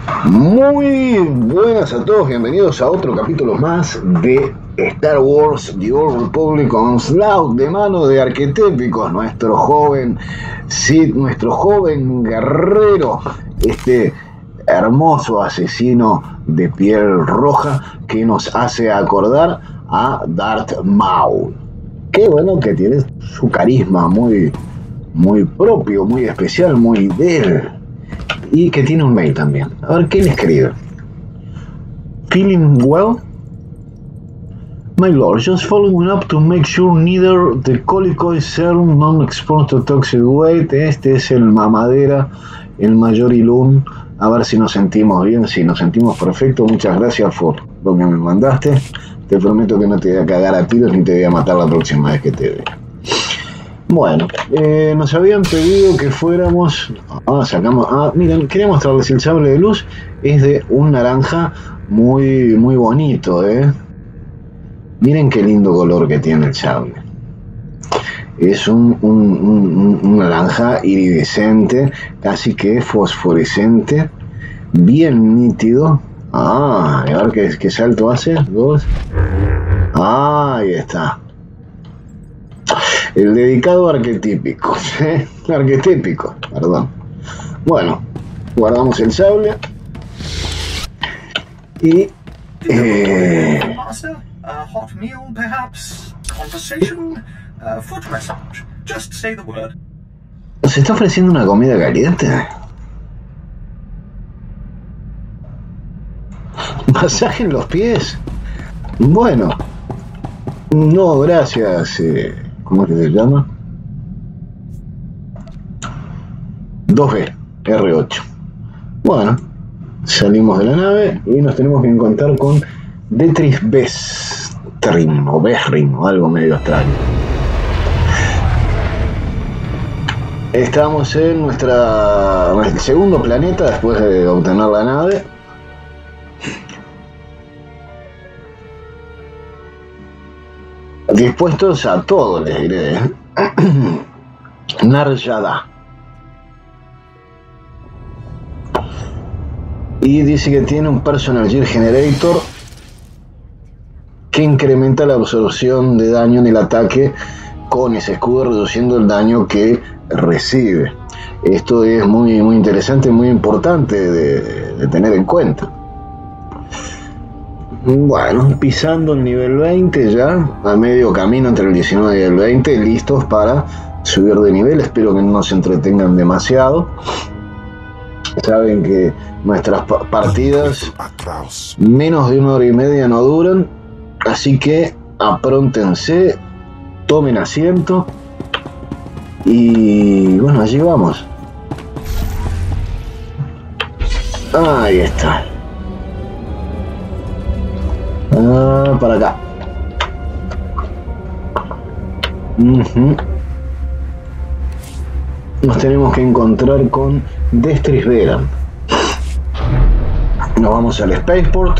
Muy buenas a todos, bienvenidos a otro capítulo más de Star Wars The Old Republic Onslaught, de mano de Arquetépicos, nuestro joven Sith, nuestro joven guerrero, este hermoso asesino de piel roja que nos hace acordar a Darth Maul. Qué bueno que tiene su carisma muy propio, muy especial, muy de él. Y que tiene un mail también. A ver, ¿qué le escribe? Feeling well? My lord, just following up to make sure neither the Colicoid serum non-exposed to toxic weight. Este es el mamadera, el mayor ilum. A ver si nos sentimos bien, si nos sentimos perfecto. Muchas gracias por lo que me mandaste. Te prometo que no te voy a cagar a tiros ni te voy a matar la próxima vez que te vea. Bueno, nos habían pedido que fuéramos. Miren, quería mostrarles el sable de luz. Es de un naranja muy bonito, Miren qué lindo color que tiene el sable. Es un naranja iridescente, casi que fosforescente, bien nítido. A ver qué salto hace. Dos. Ahí está. El dedicado arquetípico. Arquetípico, perdón. Bueno, guardamos el sable. Y... hot meal, perhaps? Conversation? Foot massage? Just say the word. ¿Nos está ofreciendo una comida caliente? ¿Masaje en los pies? Bueno. No, gracias. ¿Cómo es que se llama? 2B, R8. Bueno, salimos de la nave y nos tenemos que encontrar con Detris Bestrin o Bestrin o algo medio extraño. Estamos en nuestro segundo planeta después de obtener la nave. Dispuestos a todo, les diré. Nar Shaddaa. Y dice que tiene un Personal Gear Generator que incrementa la absorción de daño en el ataque con ese escudo, reduciendo el daño que recibe. Esto es muy interesante, muy importante de tener en cuenta. Bueno, pisando el nivel 20 ya, a medio camino entre el 19 y el 20, listos para subir de nivel. Espero que no se entretengan demasiado. Saben que nuestras partidas menos de 1 hora y media no duran, así que apróntense, tomen asiento y bueno, allí vamos. Ahí está. Para acá. Nos tenemos que encontrar con Destris Veran. Nos vamos al Spaceport.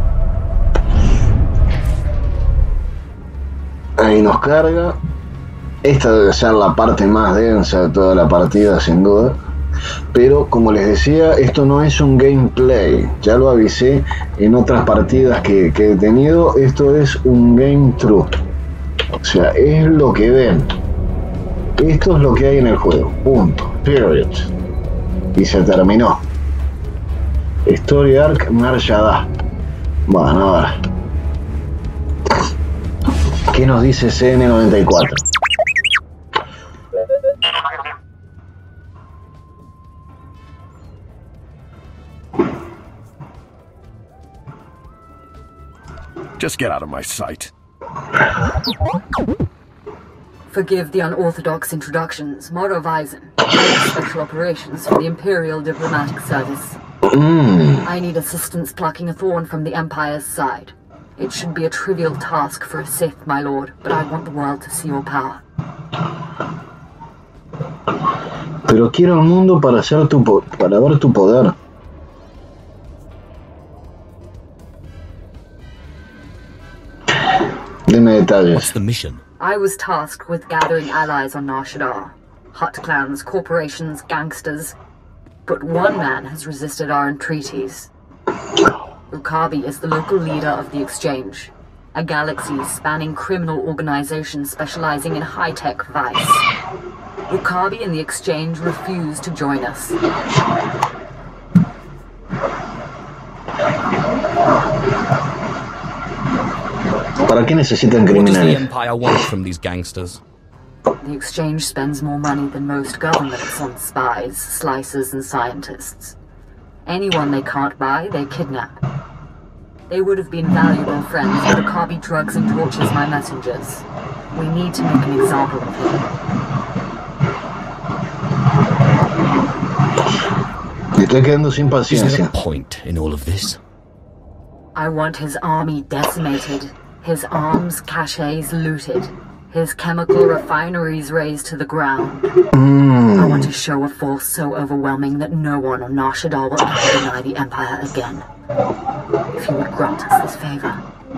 Ahí nos carga. Esta debe ser la parte más densa de toda la partida, sin duda. Pero como les decía, esto no es un gameplay. Ya lo avisé en otras partidas que he tenido. Esto es un game true. O sea, es lo que ven. Esto es lo que hay en el juego. Punto. Period. Y se terminó. Story Arc Nar Shaddaa. Bueno, a ver. ¿Qué nos dice CN94? Just get out of my sight. Forgive the unorthodox introductions. Moro Vizon, Special Operations for the Imperial Diplomatic Service. I need assistance plucking a thorn from the Empire's side. It should be a trivial task for a Sith, my lord, but I want the world to see your power. Pero quiero el mundo para ver tu poder. Dime detalles. What's the mission? I was tasked with gathering allies on Nar Shaddaa. Hutt clans, corporations, gangsters. But one man has resisted our entreaties. Rukabi is the local leader of the Exchange, a galaxy-spanning criminal organization specializing in high-tech vice. Rukabi and the Exchange refuse to join us. ¿Para qué necesitan What does the criminales? Empire want from these gangsters? The Exchange spends more money than most governments on spies, slicers, and scientists. Anyone they can't buy, they kidnap. They would have been valuable friends, but Rukabi drugs and tortures my messengers. We need to make an example of him. Me estoy quedando sin Is there paciencia. a point in all of this? I want his army decimated, his arms caches looted, his chemical refineries razed to the ground. I want to show a force so overwhelming that no one on Nar Shaddaa will ever deny the Empire again. If you would grant us this favor.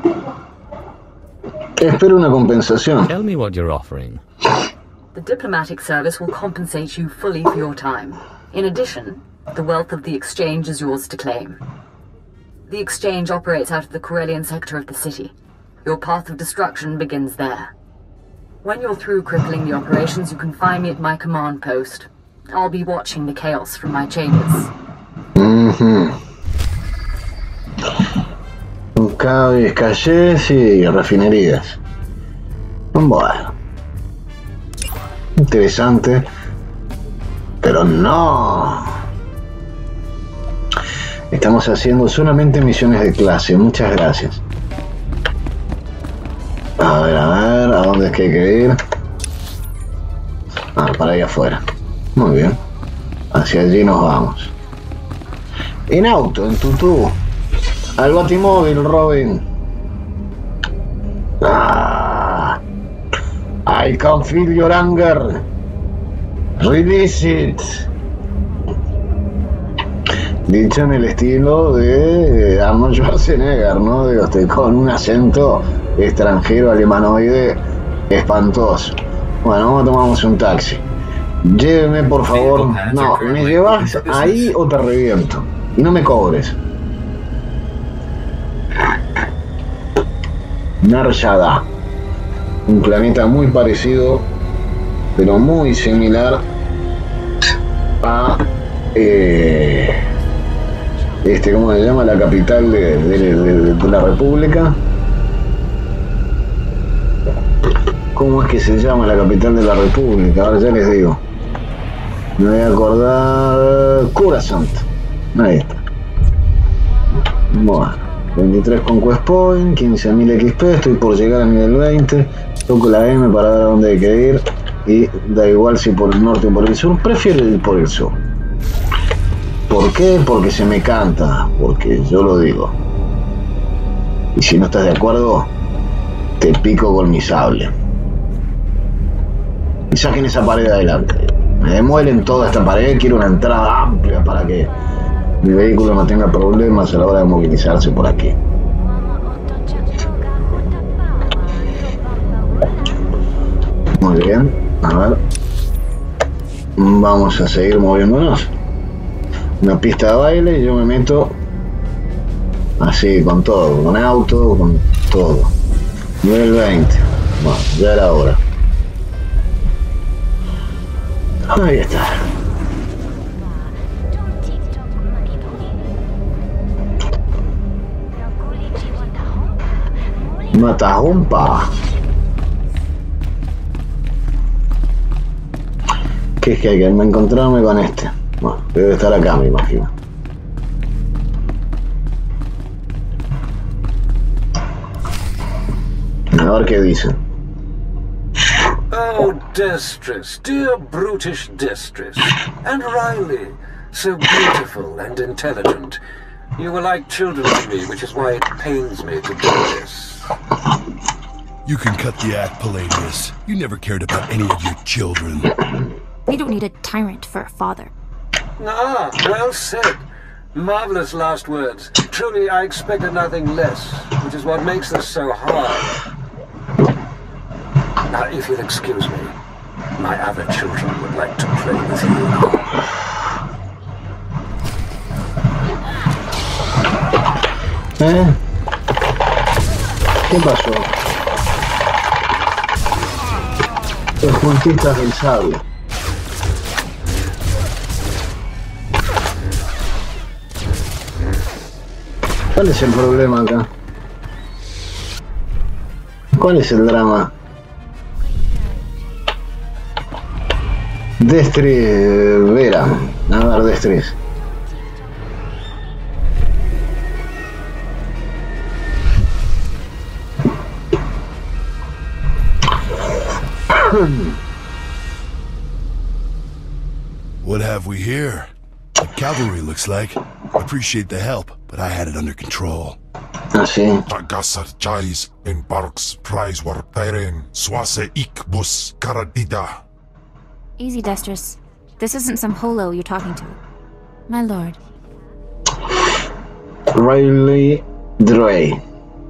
Espero una compensación. Tell me what you're offering. The diplomatic service will compensate you fully for your time. In addition, the wealth of the Exchange is yours to claim. The Exchange operates out of the Corellian sector of the city. Your path of destruction begins there. When you're through crippling the operations, you can find me at my command post. I'll be watching the chaos from my chambers. Cabes, calles y refinerías. Bueno. Interesante. Pero no. Estamos haciendo solamente misiones de clase. Muchas gracias. A ver, ¿a dónde es que hay que ir? Ah, para allá afuera. Muy bien. Hacia allí nos vamos. En auto, en tutú. Al batimóvil, Robin. Ah, I can feel your anger. Release it. Dicho en el estilo de Arnold Schwarzenegger, ¿no? Digo, con un acento extranjero alemanoide espantoso. Bueno, vamos a tomarnos un taxi. Lléveme, por favor. No, me llevas ahí o te reviento. Y no me cobres. Nar Shaddaa, un planeta muy parecido, pero muy similar a ¿cómo se llama? La capital de la República. ¿Cómo es que se llama la capital de la República? Ahora ya les digo. Me voy a acordar. Coruscant. Ahí está. Bueno, 23 Conquest Point, 15.000 XP, estoy por llegar a nivel 20. Toco la M para ver a dónde hay que ir. Y da igual si por el norte o por el sur, prefiero ir por el sur. ¿Por qué? Porque se me canta, porque yo lo digo. Y si no estás de acuerdo, te pico con mi sable. Y saquen esa pared de adelante. Me demuelen toda esta pared, quiero una entrada amplia para que mi vehículo no tenga problemas a la hora de movilizarse por aquí. Muy bien, a ver. Vamos a seguir moviéndonos. Una pista de baile y yo me meto así, con todo, con auto, con todo. Nivel 20. Bueno, ya era hora. Ahí está. Matahumpa. ¿Qué es que hay que encontrarme con este? Bueno, debe estar acá, me imagino. A ver qué dicen. Oh, Destress, dear brutish Destress, and Riley, so beautiful and intelligent. You were like children to me, which is why it pains me to do this. You can cut the act, Palladius. You never cared about any of your children. We don't need a tyrant for a father. Ah, well said. Marvelous last words. Truly, I expected nothing less, which is what makes this so hard. Now, if you'll excuse me, my other children would like to play with you. ¿Eh? ¿Qué pasó? Los puntistas del sable. ¿Cuál es el problema acá? ¿Cuál es el drama? Destri Vera. A ver, Destris. What have we here? The cavalry looks like. Appreciate the help, but I had it under control. Ah, sí. Tagasar Charis en Parks Prize Warperen Swase Ikbus Karadida. Easy, Destris. This isn't some holo you're talking to. My lord. Riley Dre.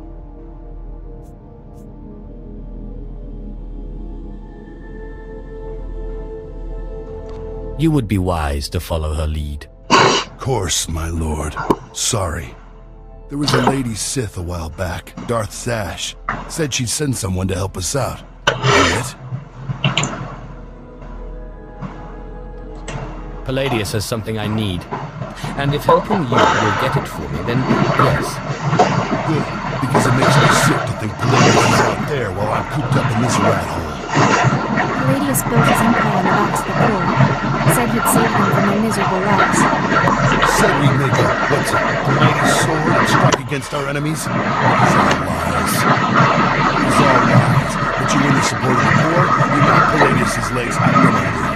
You would be wise to follow her lead. Of course, my lord. Sorry. There was a lady Sith a while back, Darth Sash. Said she'd send someone to help us out. It? Palladius has something I need. And if helping you will get it for me, then yes. Good, because it makes me sick to think Palladius is out there while I'm cooped up in this rat hole. Palladius built his empire on the backs of the poor. Said he'd save them from their miserable lives. Said we'd make a, what's it, a mighty sword and strike against our enemies? These are lies. These are lies. But you really supported the poor, you knocked Palladius' legs out from under you.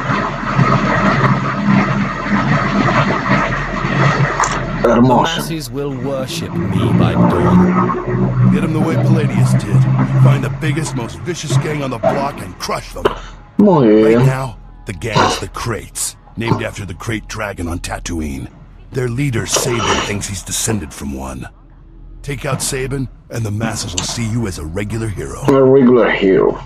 The Hermoso. masses will worship me by dawn. Get them the way Palladius did. Find the biggest, most vicious gang on the block and crush them. Muy Right bien. now, the gang's the Kraits, named after the Krayt dragon on Tatooine. Their leader, Sabin, thinks he's descended from one. Take out Sabin, and the masses will see you as a regular hero. A regular hero.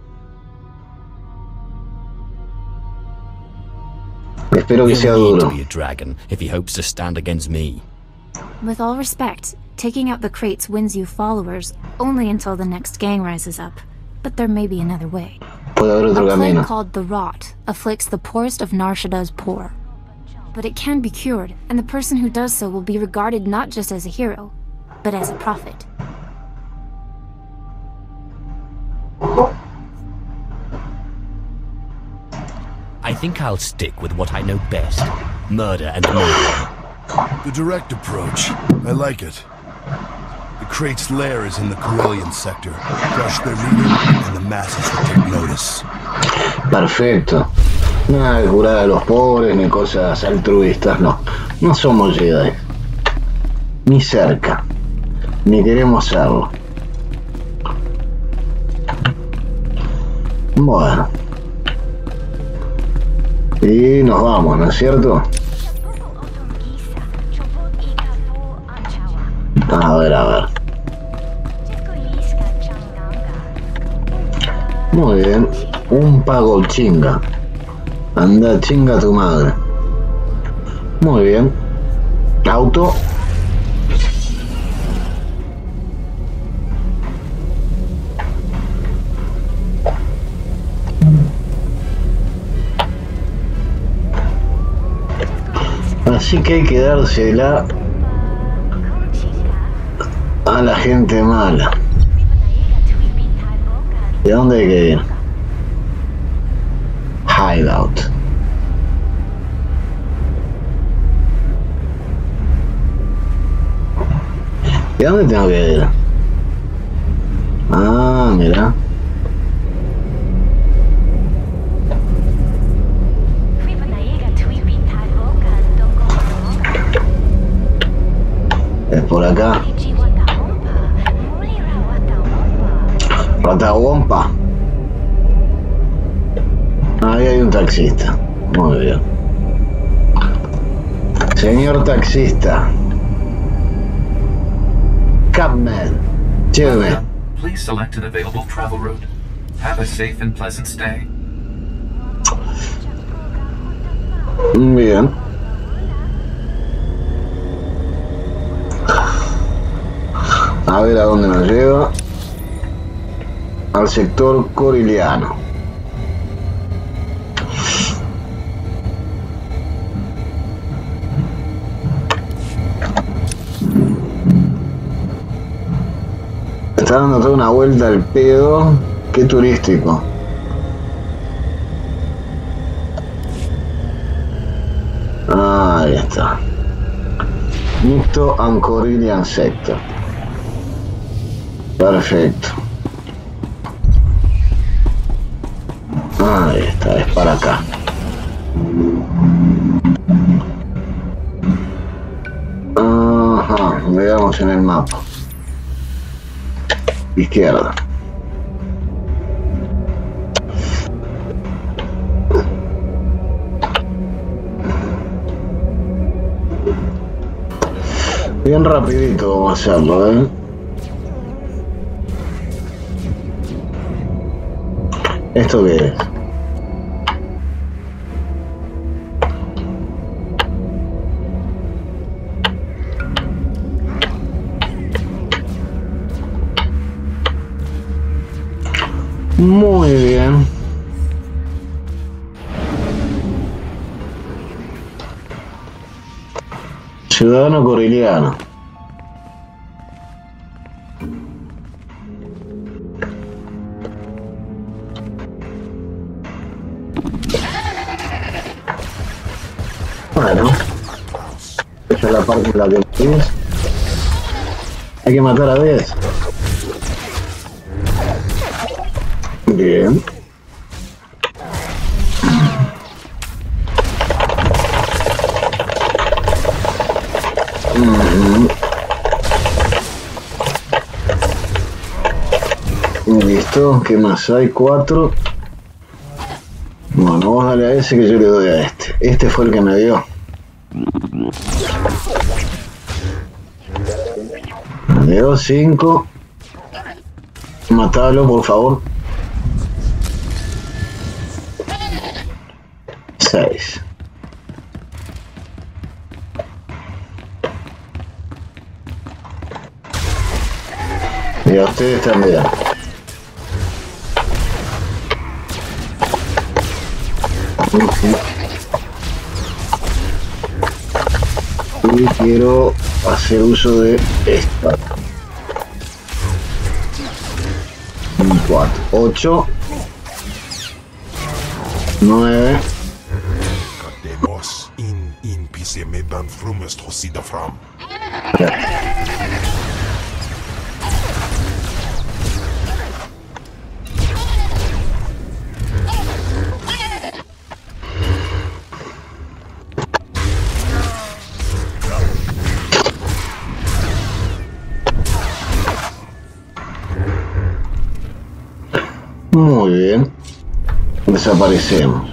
Espero que sea He'll need to duro. be a dragon if he hopes to stand against me. With all respect, taking out the crates wins you followers only until the next gang rises up. But there may be another way. Puede haber otro A plague camino. called the Rot afflicts the poorest of Nar Shadda's poor. But it can be cured, and the person who does so will be regarded not just as a hero, but as a prophet. I think I'll stick with what I know best. Murder and murder. The direct approach. I like it. The Krait's lair is in the Corellian sector. Crush their leader, and the masses will take notice. Perfecto. Nada de curar a los pobres ni cosas altruistas, no. No somos Jedi. Ni cerca. Ni queremos serlo. Bueno. Y nos vamos, ¿no es cierto? A ver, a ver. Muy bien. Un pago chinga. Anda, chinga tu madre. Muy bien. Auto. Así que hay que dársela a la gente mala. ¿De dónde hay que ir? Hideout. ¿De dónde tengo que ir? Ah, mira. Es por acá. Ratawompa. Ahí hay un taxista. Muy bien. Señor taxista. Cabman. Lléveme. Please select an available travel route. Have a safe and pleasant stay. Bien. A ver a dónde nos lleva. Al sector coriliano. Está dando toda una vuelta al pedo. Qué turístico. Ahí está. Nicto and Corilian Sector. Perfecto. Ahí está, es para acá. Ajá, veamos en el mapa. Izquierda. Bien rapidito vamos a hacerlo, ¿eh? ¿Esto qué es? Muy bien. Ciudadano coriliano. Bueno, esta es la parte en la que tienes. Hay que matar a 10. Bien. Listo, ¿qué más hay? 4. Bueno, vos dale a ese que yo le doy a este. Este fue el que me dio. Le doy 5. Matalo, por favor. 6. Y a ustedes también. Y quiero hacer uso de esta. 4, 8, 9. Demos in PC medan frumest hosida fram. Muy bien. Desaparecemos.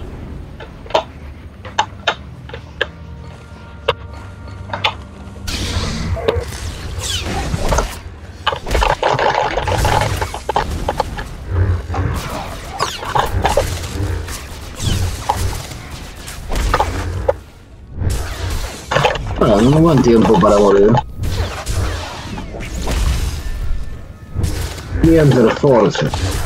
Bueno, no buen tiempo para morir. Y Enter Force.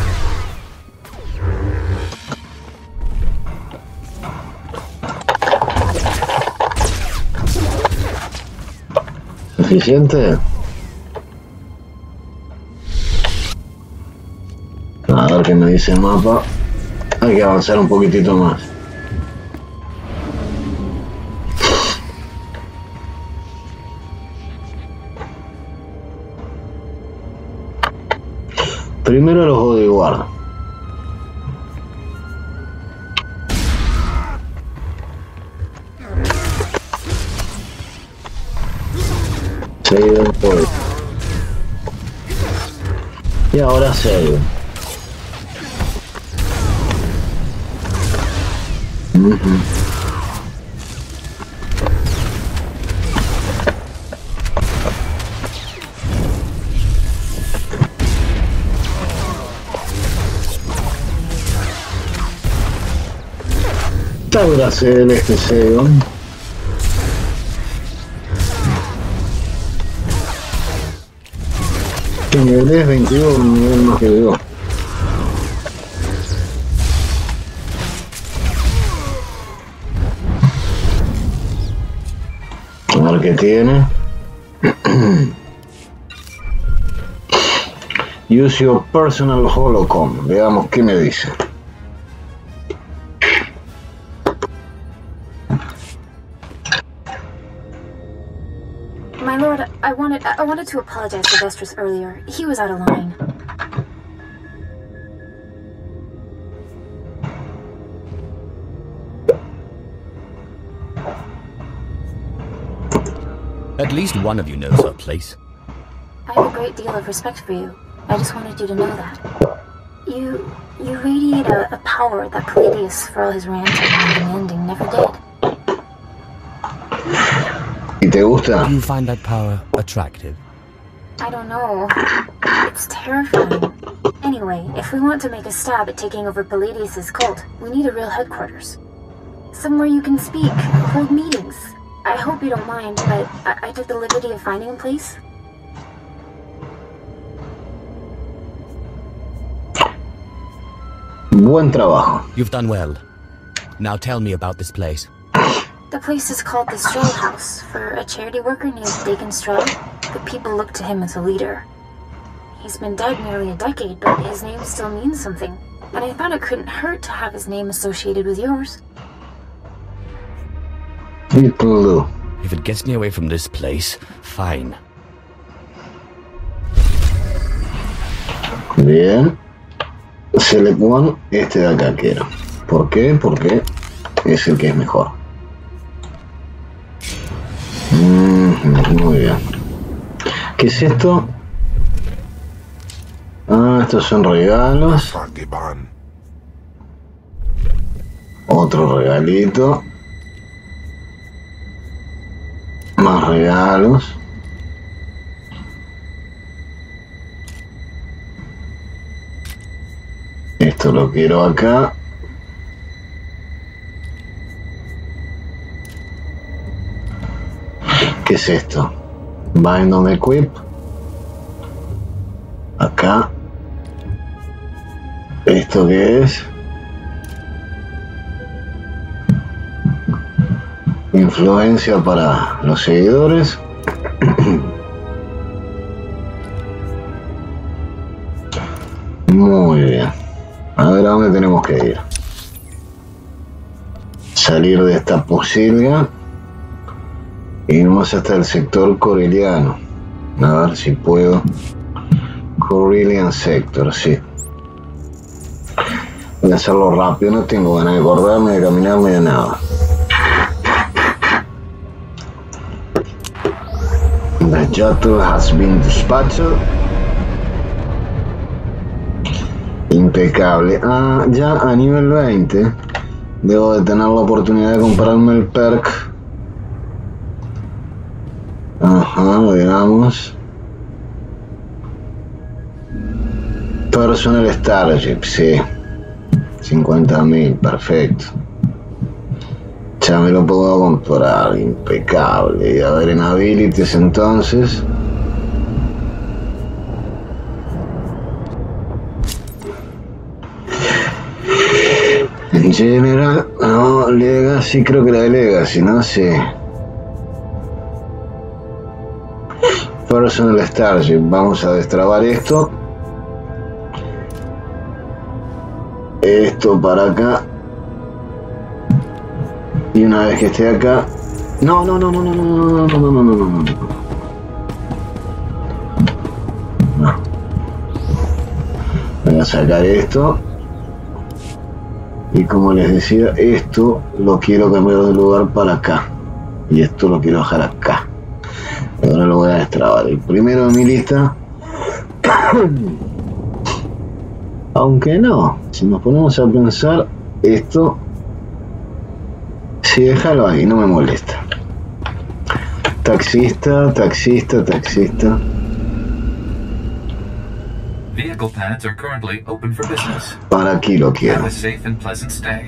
¿Suficiente? A ver qué me dice el mapa. Hay que avanzar un poquitito más. Primero los bodyguard. Seguido el pollo. Y ahora serio. Taura celeste Seo. Nivel es 22, un nivel más que yo. A ver qué tiene. Use your personal holocom. Veamos qué me dice. My lord, I wanted to apologize to Vestris earlier. He was out of line. At least one of you knows our place. I have a great deal of respect for you. I just wanted you to know that. You radiate a power that Palladius, for all his ranting and demanding, never did. ¿Y te gusta? Do you find that power attractive? I don't know. It's terrifying. Anyway, if we want to make a stab at taking over Palladius' cult, we need a real headquarters. Somewhere you can speak, hold meetings. I hope you don't mind, but I took the liberty of finding a place. Buen trabajo. You've done well. Now tell me about this place. The place is called the Stroll House. For a charity worker named Dakin Stroll, the people look to him as a leader. He's been dead nearly a decade, but his name still means something. And I thought it couldn't hurt to have his name associated with yours. If it gets me away from this place, fine. Bien. Select one, este de acá quiero. ¿Por qué? Porque es el que es mejor. Muy bien. ¿Qué es esto? Ah, estos son regalos. Fagiban. Otro regalito. Más regalos. Esto lo quiero acá. ¿Qué es esto? Bind on Equip. Acá. ¿Esto qué es? Influencia para los seguidores. Muy bien. A ver a dónde tenemos que ir. Salir de esta posilga. Irnos hasta el sector coreliano. A ver si puedo. Corellian Sector, sí. Voy a hacerlo rápido, no tengo ganas de acordarme, de caminarme, de nada. The shuttle has been dispatched. Impecable. Ah, ya a nivel 20 debo de tener la oportunidad de comprarme el perk. Ajá, veamos. Personal Starship, sí. 50.000, perfecto. Ya me lo puedo comprar, impecable. Y a ver en Abilities entonces. En General, no, Legacy, creo que la de Legacy, no sé. Personal Starship, vamos a destrabar esto. Esto para acá. Y una vez que esté acá. No. Voy a sacar esto. Y como les decía, esto lo quiero cambiar de lugar para acá. Y esto lo quiero dejar acá. Ahora lo voy a destrabar. El primero de mi lista. Aunque no, si nos ponemos a pensar, esto, si déjalo ahí, no me molesta. Taxista. Vehicle pads are currently open for business. Para aquí lo quiero. Have a safe and pleasant stay.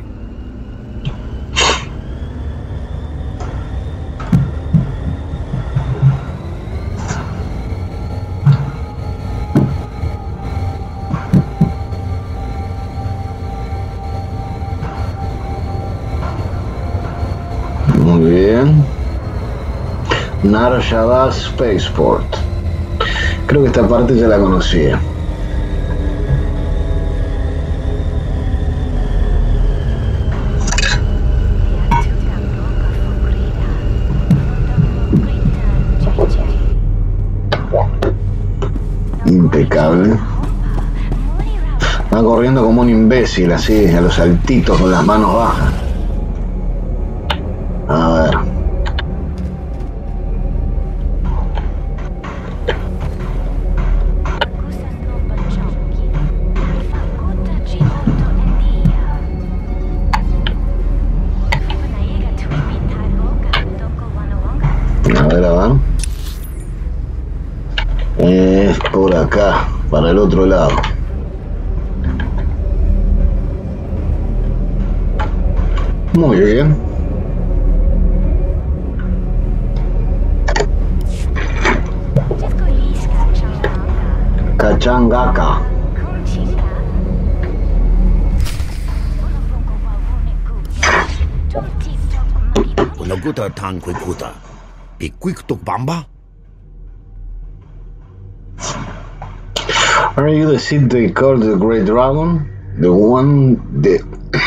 Nar Shaddaa Spaceport. Creo que esta parte ya la conocía. Impecable. Va corriendo como un imbécil, así, a los saltitos con las manos bajas. A ver. A ver. Es por acá, para el otro lado. Muy bien. Kachangaka. Unaguta tanquikuta. Piquicto bamba? Are you the Sith they call the Great Dragon? The one the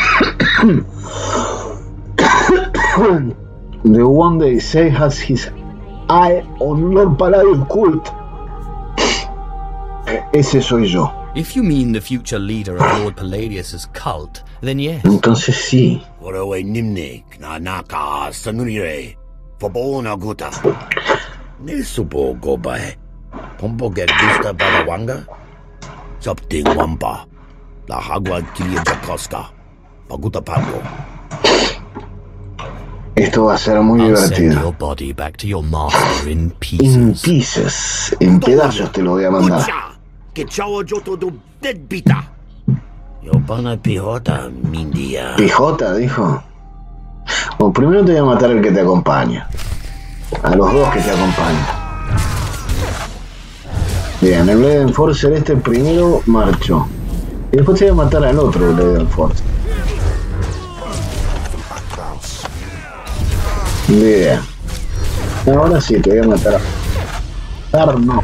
the one they say has his eye on Lord Palladius cult. Ese soy yo. If you mean the future leader of Lord Palladius' cult, then yes. Entonces sí. Warawe nimnik na naka sanurire. Fobona guta. Nisubo gobae. Pombo get gusta badawanga. Something wampa. La hagua kilia jakoska. Paguta pago. Esto va a ser muy divertido. Send your body back to your master in pieces. In pieces. En pedazos te lo voy a mandar. Que chao joto do deadbita. Yo pana pijota, mindia. ¿Pijota, dijo? Bueno, primero te voy a matar el que te acompaña. A los dos que te acompañan. Bien, el Blade Enforcer este primero marchó. Y después te voy a matar al otro Blade Enforcer. Bien. Ahora sí, te voy a matar a... no.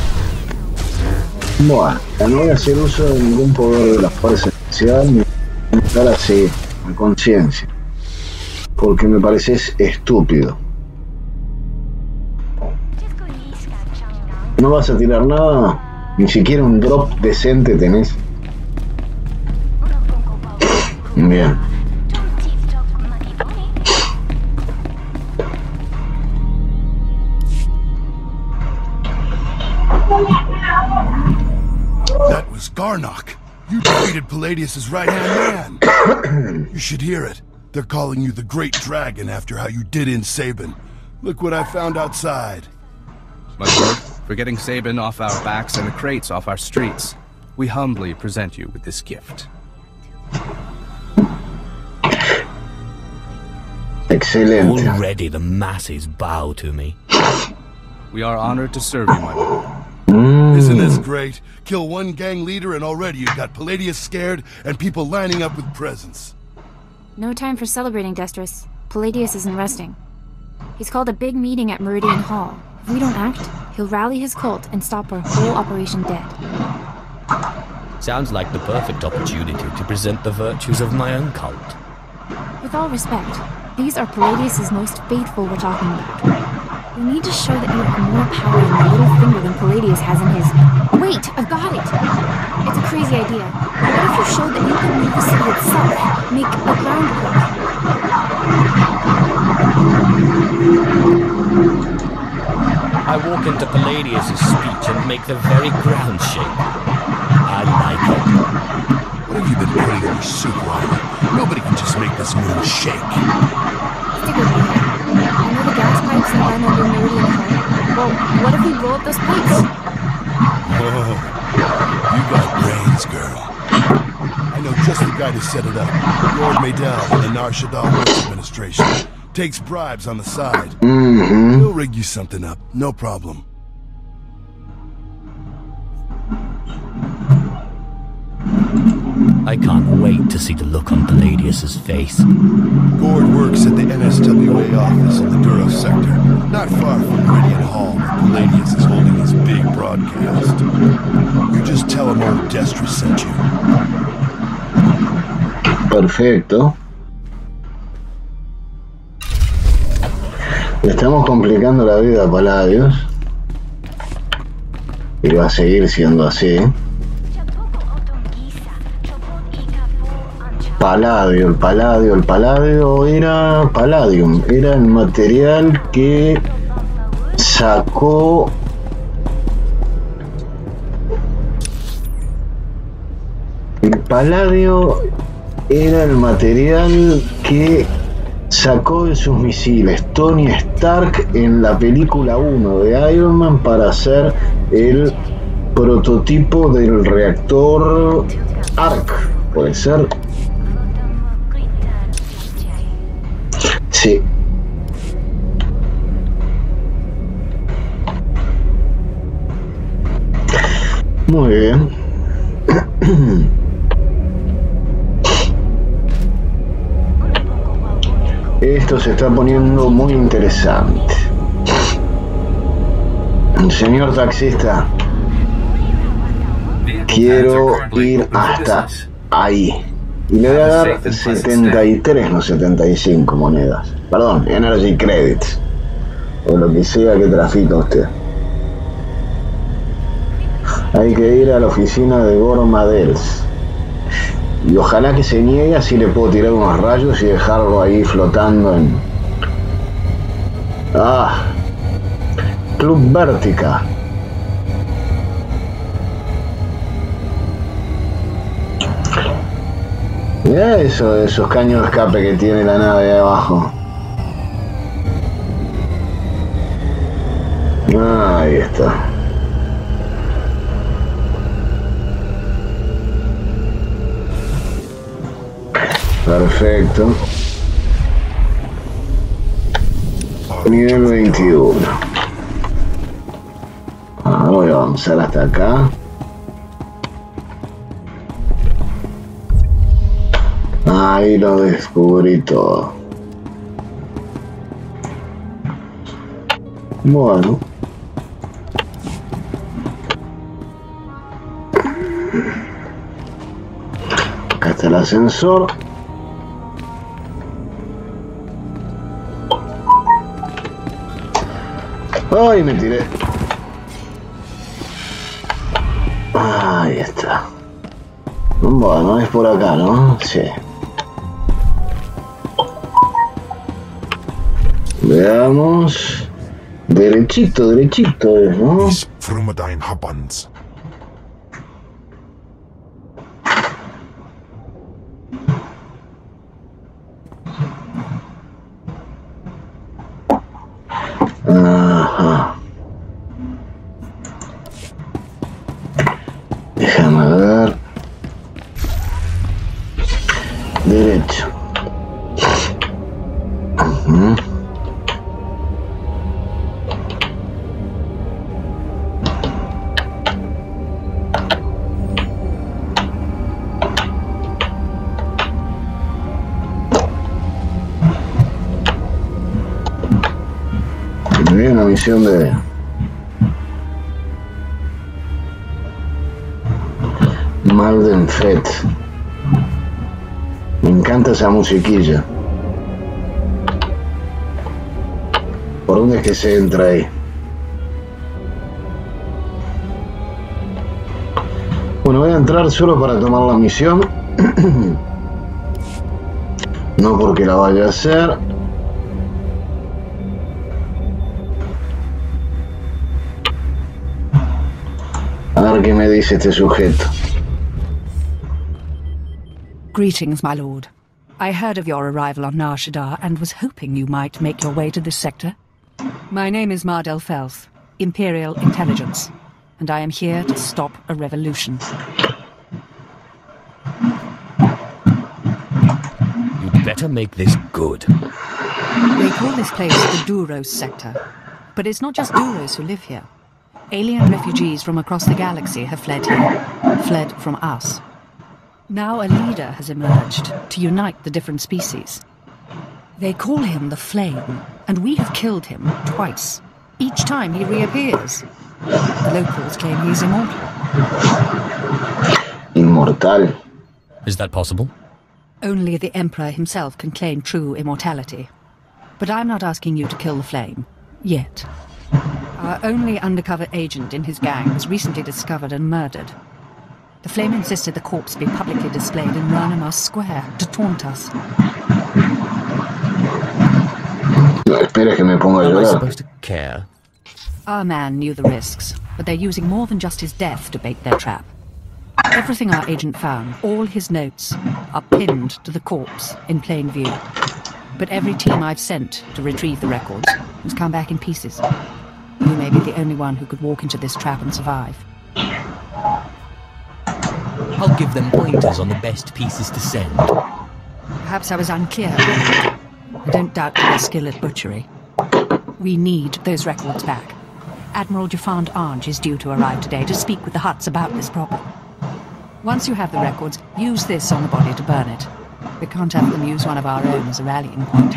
Bueno, no voy a hacer uso de ningún poder de la fuerza especial, ni matar así, a conciencia. Porque me pareces estúpido. No vas a tirar nada, ni siquiera un drop decente tenés. Bien. That was Garnock. You defeated Palladius' right-hand man. You should hear it. They're calling you the Great Dragon after how you did in Sabin. Look what I found outside. My lord, for getting Sabin off our backs and the crates off our streets, we humbly present you with this gift. Excelente. Already the masses bow to me. We are honored to serve you, my lord. Isn't this great? Kill one gang leader and already you've got Palladius scared and people lining up with presents. No time for celebrating, Destris. Palladius isn't resting. He's called a big meeting at Meridian Hall. If we don't act, he'll rally his cult and stop our whole operation dead. Sounds like the perfect opportunity to present the virtues of my own cult. With all respect, these are Palladius' most faithful we're talking about. We need to show that you have more power in your little finger than Palladius has in his... Wait, I've got it! It's a crazy idea. What if you showed that you could move the city itself? Make a groundwork? I walk into Palladius' speech and make the very ground shake. I like it. What have you been putting in your soup, Riley? Nobody can just make this moon shake. Stick with me here. I know the gas pipes that run under Meridian Hall. Well, what if we blow up those pipes? Oh, you got brains, girl. I know just the guy to set it up. Lord Maydell in the Nar Shaddaa Works Administration. Takes bribes on the side. He'll rig you something up, no problem. I can't wait to see the look on Palladius's face. Gord works at the NSWA office in the Duros sector, not far from Meridian Hall, where Palladius is holding his big broadcast. You just tell him old Destra sent you. Perfecto. Le estamos complicando la vida a Palladius. Y va a seguir siendo así. El paladio era Palladium, era el material que sacó el paladio era el material que sacó de sus misiles Tony Stark en la película 1 de Iron Man para hacer el prototipo del reactor Arc, puede ser. Sí. Muy bien. Esto se está poniendo muy interesante. Señor taxista, quiero ir hasta ahí. Y le voy a dar 73, no 75 monedas. Perdón, Energy Credits. O lo que sea que trafica usted. Hay que ir a la oficina de Gormadels. Y ojalá que se niegue, así le puedo tirar unos rayos y dejarlo ahí flotando en... Ah, Club Vertica. Mirá eso, esos caños de escape que tiene la nave ahí abajo. Ahí está. Perfecto. Nivel 21. Voy a avanzar hasta acá. Ahí lo descubrí todo. Bueno. Acá está el ascensor. ¡Ay, me tiré! Ahí está. Bueno, es por acá, ¿no? Sí. Veamos. Derechito, ¿no? Ajá. Déjame ver. Derecho. Uh-huh. Una misión de Malden Fett. Me encanta esa musiquilla. ¿Por dónde es que se entra ahí? Bueno, voy a entrar solo para tomar la misión. No porque la vaya a hacer. A ver qué me dice este sujeto. Greetings, my lord. I heard of your arrival on Nar Shaddaa and was hoping you might make your way to this sector. My name is Mardel Felth, Imperial Intelligence, and I am here to stop a revolution. You'd better make this good. They call this place the Duros sector, but it's not just Duros who live here. Alien refugees from across the galaxy have fled here, fled from us. Now a leader has emerged to unite the different species. They call him the Flame, and we have killed him twice. Each time he reappears. The locals claim he's immortal. Inmortal. Is that possible? Only the Emperor himself can claim true immortality. But I'm not asking you to kill the Flame. Yet. Our only undercover agent in his gang was recently discovered and murdered. The Flame insisted the corpse be publicly displayed in Ranamas Square to taunt us. No, espera que me ponga a Am I llorar. supposed to care? Our man knew the risks, but they're using more than just his death to bait their trap. Everything our agent found, all his notes, are pinned to the corpse in plain view. But every team I've sent to retrieve the records has come back in pieces. You may be the only one who could walk into this trap and survive. I'll give them pointers on the best pieces to send. Perhaps I was unclear. I don't doubt their skill at butchery. We need those records back. Admiral Jafand Ange is due to arrive today to speak with the Hutts about this problem. Once you have the records, use this on the body to burn it. We can't have them use one of our own as a rallying point.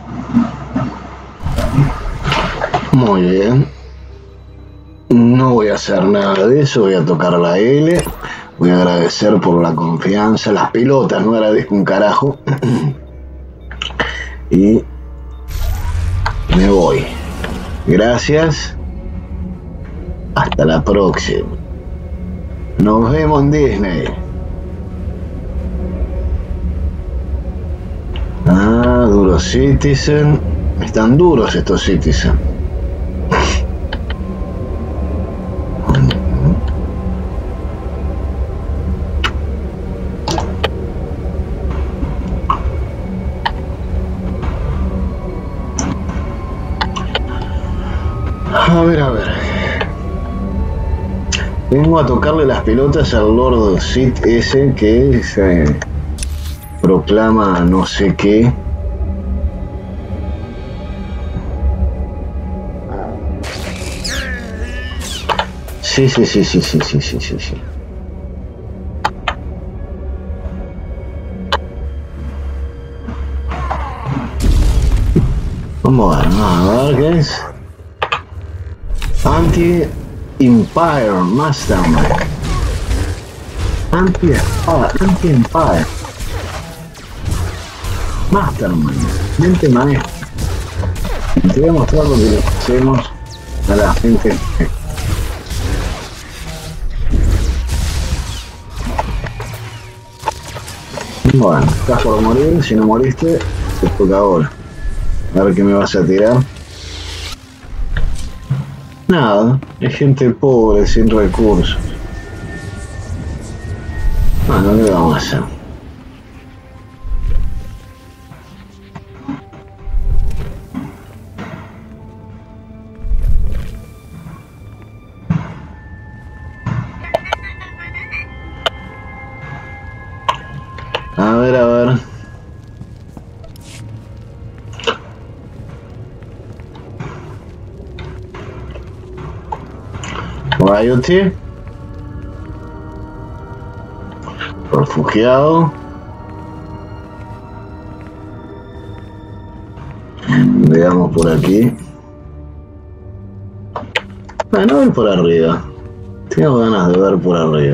Muy bien. No voy a hacer nada de eso, voy a tocar la L. Voy a agradecer por la confianza. Las pelotas, no agradezco un carajo. Y me voy. Gracias. Hasta la próxima. Nos vemos en Disney. Ah, duro Citizen. Están duros estos Citizen. A ver. Vengo a tocarle las pelotas al Lord Sith ese que se proclama no sé qué. Sí. Vamos a ver qué es. Anti-Empire Mastermind. Anti-Empire Mastermind. Mente maestra. Te voy a mostrar lo que le hacemos a la gente. Bueno, estás por morir. Si no moriste, te toca ahora. A ver qué me vas a tirar. Nada, es gente pobre, sin recursos. Bueno, ¿qué vamos a hacer? A ver. Riot, refugiado. Veamos por aquí. Bueno, ver por arriba. Tengo ganas de ver por arriba.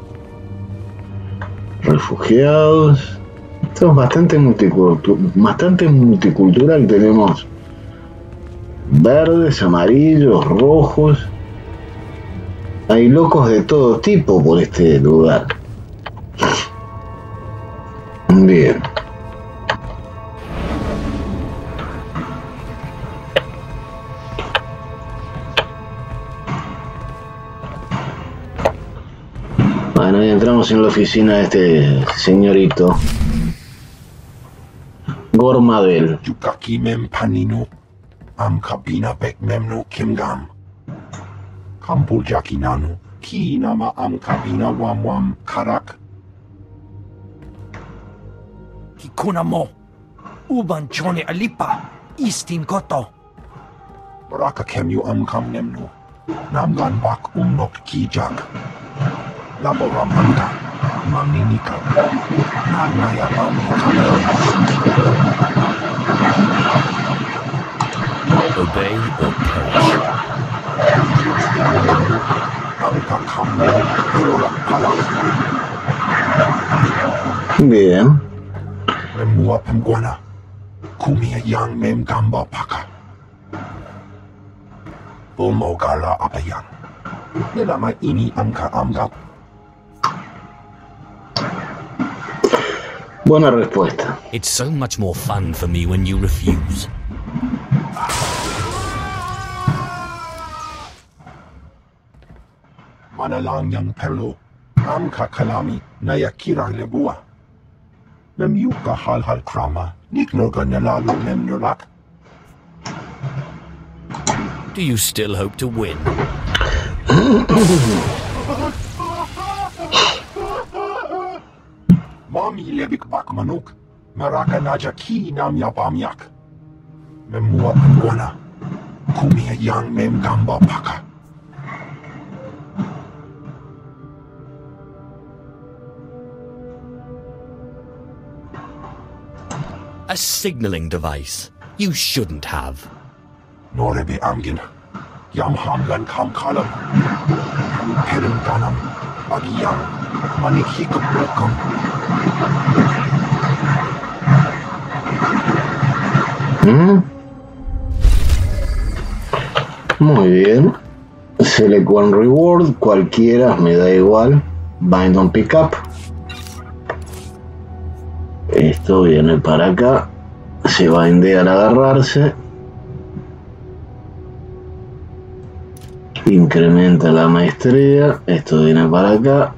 Refugiados. Esto es bastante multicultural. Tenemos verdes, amarillos, rojos. Hay locos de todo tipo por este lugar. Bien. Bueno, y entramos en la oficina de este señorito Gormadel. Yukaki mem panino. Am kabina bek memno kimgam. Kampul jakinanu. Ki nama am kabina wam karak. Kikuna mo. Uban chone alipa. Istin koto. Baraka kemyu am kam nemno. Namgan bak umnok kijak. Laboramanta. Mamninika. Nanaya Mamnika. Obey or perish. Bien. Remua Pemguana. Kumia Yang Mem Gamba Paka. Bumogala Apayang. Nelama ini Amka Amgap. Buena respuesta. It's so much more fun for me when you refuse. Manalang yang perlu. Amka Kalami Nayakira Lebua. Memyuka Hal Krama. Niknoga Nalalu Memnulak. Do you still hope to win? Mami Lebik Bakmanuk. Maraka Naja Ki Nam Yapamyak. Memua Pengwana. Kumia Yang Mem Gamba Paka. A signaling device. You shouldn't have. Norebe Amgin. Yam Hamgan Kam Kalam. Perim Ganam. Agiyam. Manik Hikup Welcome. Muy bien. Select one reward, cualquiera, me da igual. Bind on pickup. Esto viene para acá. Se bindea al agarrarse. Incrementa la maestría. Esto viene para acá.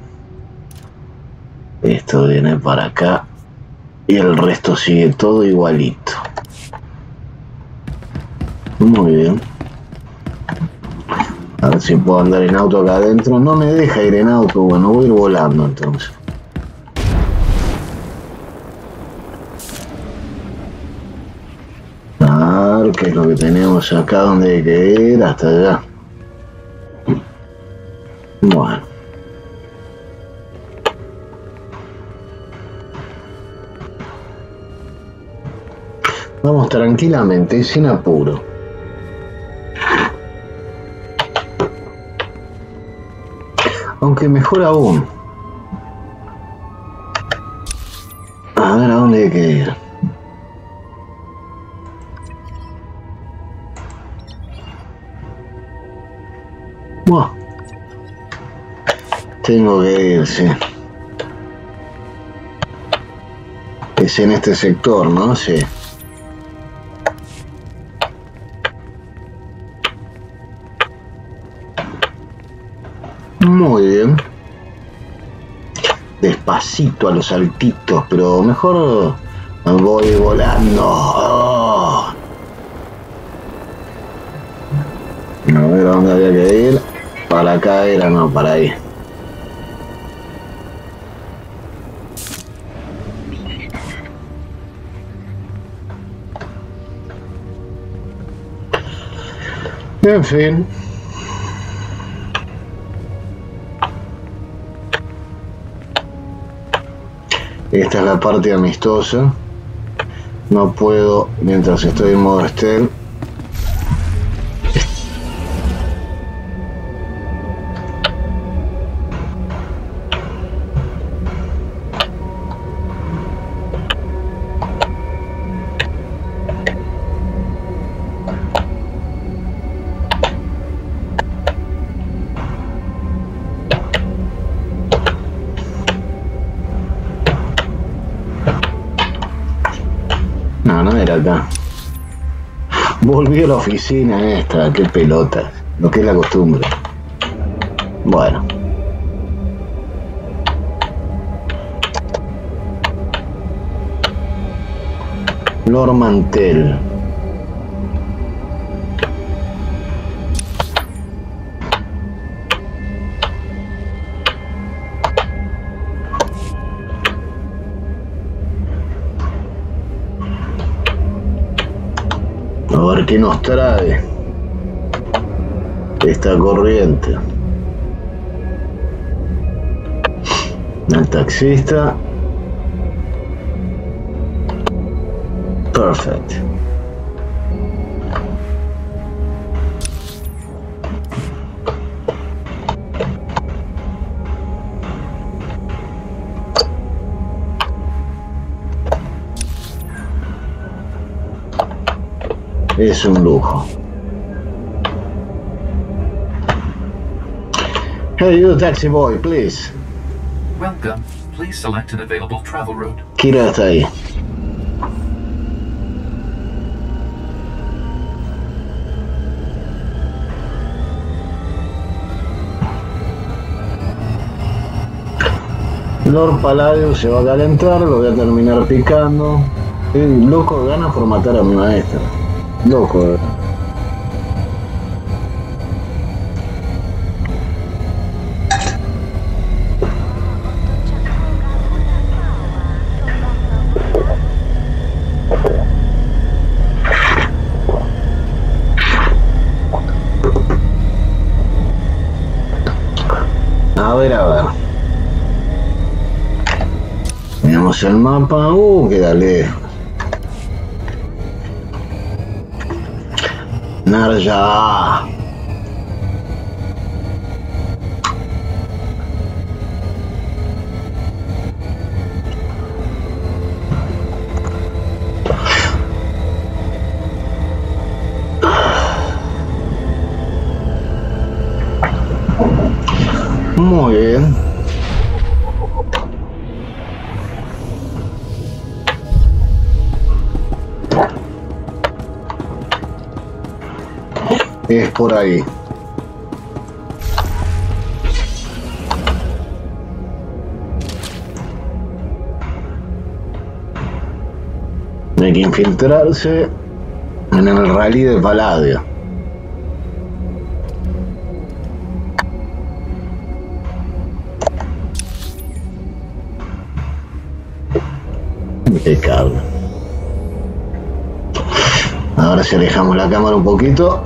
Esto viene para acá. Y el resto sigue todo igualito. Muy bien. A ver si puedo andar en auto acá adentro. No me deja ir en auto. Bueno, voy a ir volando entonces. A ver qué es lo que tenemos acá donde hay que ir. Hasta allá. Bueno. Vamos tranquilamente y sin apuro. Aunque mejor aún. A ver a dónde hay que ir. Buah. Tengo que ir, sí. Es en este sector, ¿no? Sí. Muy bien. Despacito a los saltitos, pero mejor voy volando. Oh. A ver a dónde había que ir. Para acá era, no, para ahí. En fin. Esta es la parte amistosa. No puedo, mientras estoy en modo stealth. No era acá. Volví a la oficina esta, qué pelota. Lo que es la costumbre. Bueno. Lord Mantel. A ver qué nos trae esta corriente. El taxista. Perfect. Es un lujo. Hey, you taxi boy, please. Welcome. Please select an available travel route. Kira está ahí. Lord Palladio se va a calentar, lo voy a terminar picando. Loco de ganas por matar a mi maestra. Loco de ganas. A ver. Miramos el mapa. Queda lejos. Narja. Muy bien. Es por ahí. Hay que infiltrarse en el rally de Palladio. Impecable. Ahora si alejamos la cámara un poquito.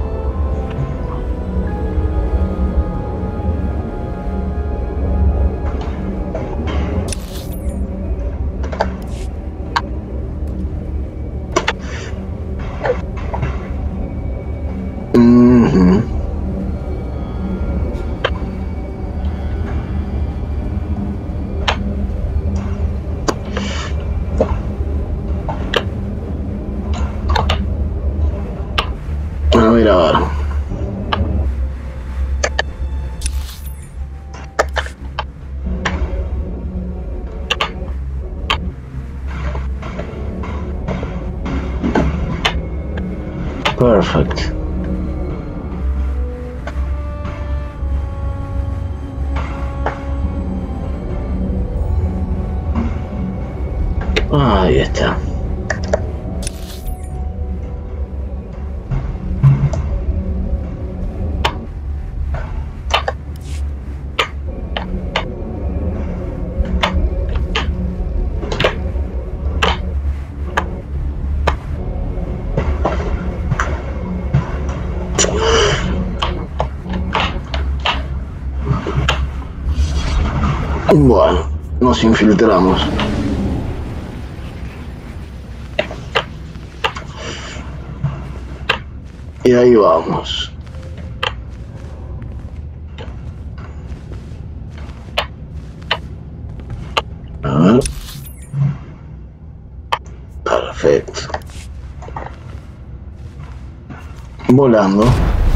A ver. Perfect. Ahí está. Bueno, nos infiltramos. Y ahí vamos. A ver. Perfecto. Volando.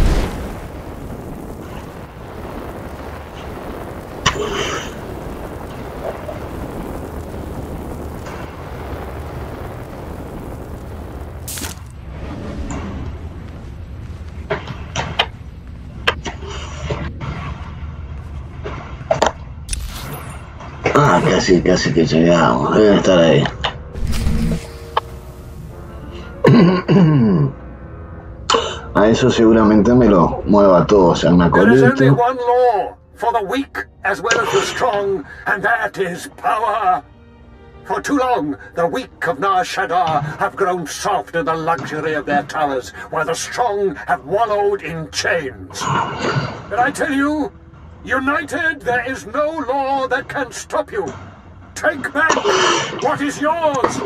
Casi que llegamos, deben estar ahí. A eso seguramente me lo mueva todo, o sea, una There is only colita. one law for the weak as well as the strong, and that is power. For too long, the weak of Nar Shaddaa have grown soft in the luxury of their towers, while the strong have wallowed in chains. But I tell you, United, there is no law that can stop you. Take back what is yours.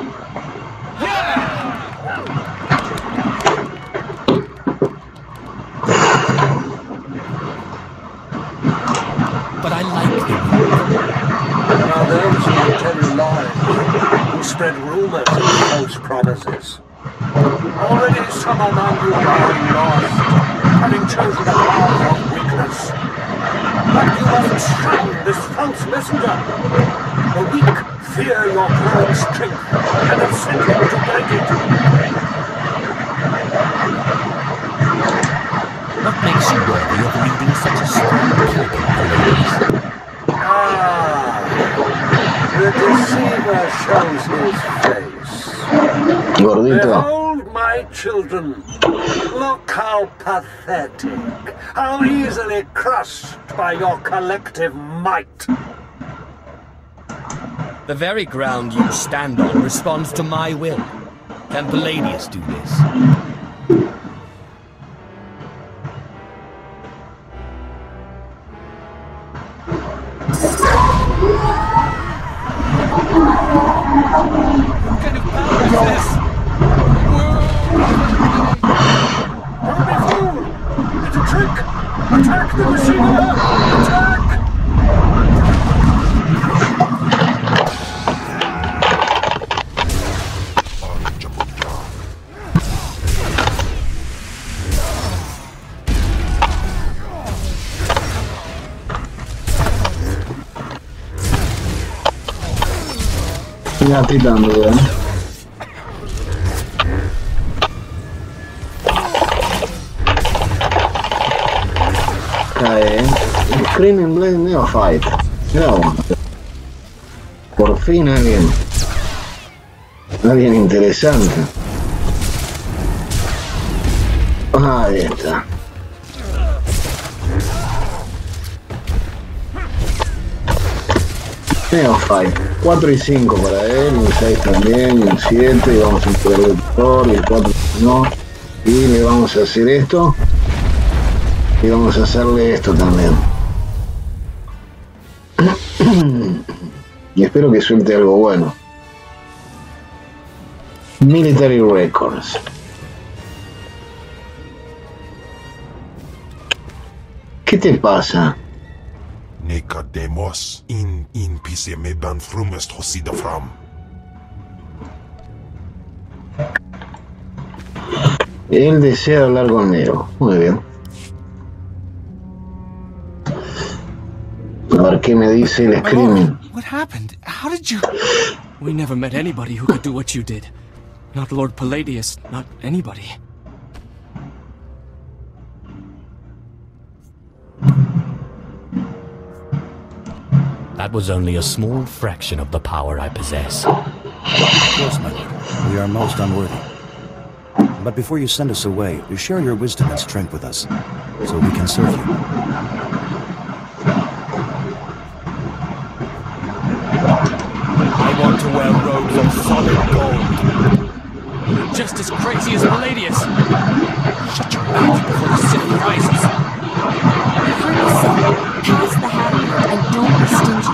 But I like them. Now those who tell you lies, who spread rumors and false promises. Already some among you are lost, having chosen the path of weakness. But you must shun this false messenger. The weak fear your growing strength and have sent him to break it. What makes you worthy of leading such a strong clique, ladies? The deceiver shows his face. Gordito. Behold, my children. Look how pathetic, how easily crushed by your collective might. The very ground you stand on responds to my will. Can Palladius do this? What kind of power is this? Don't be fooled! It's a trick! Attack the deceiver! Attack! Ya tirando, ¿verdad? Cae. Screaming Blade Neophyte. Mira, por fin alguien interesante. Ahí está. Neophyte, 4 y 5 para él, un 6 también, un 7, y vamos a entrar el doctor, y el 4 no, y le vamos a hacer esto, y vamos a hacerle esto también. Y espero que suelte algo bueno. Military Records. ¿Qué te pasa? Nicodemus in PCM ban frumest hosida fram. Él desea hablar conmigo. Muy bien. A ver qué me dice el Screaming. What happened? How did you... We never met anybody who could do what you did. Not Lord Palladius, not anybody. That was only a small fraction of the power I possess. Of course, my lord. We are most unworthy. But before you send us away, share your wisdom and strength with us, so we can serve you. I want to wear robes of solid gold. You're just as crazy as Palladius. Shut your mouth before the city rises. Pass the hat and don't be stingy.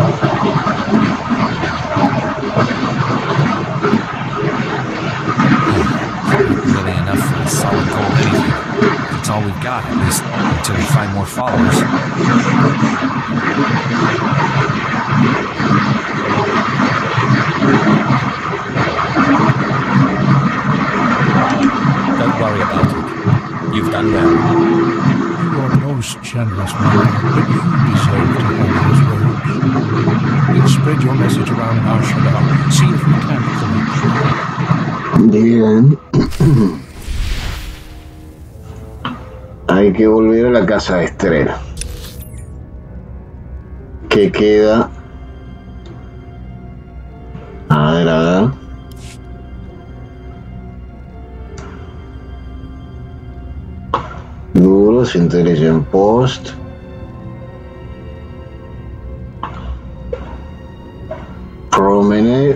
Really enough for a solid gold anything. That's all we've got, at least until we find more followers. Don't worry about it. You've done well. You are most generous, man, but you deserve to hold those robes. We'll spread your message around Narshada. See if we can collect. Bien. Hay que volver a la casa de Estrella. Que queda... A ver. Duros, Intelligent Post. Promenade.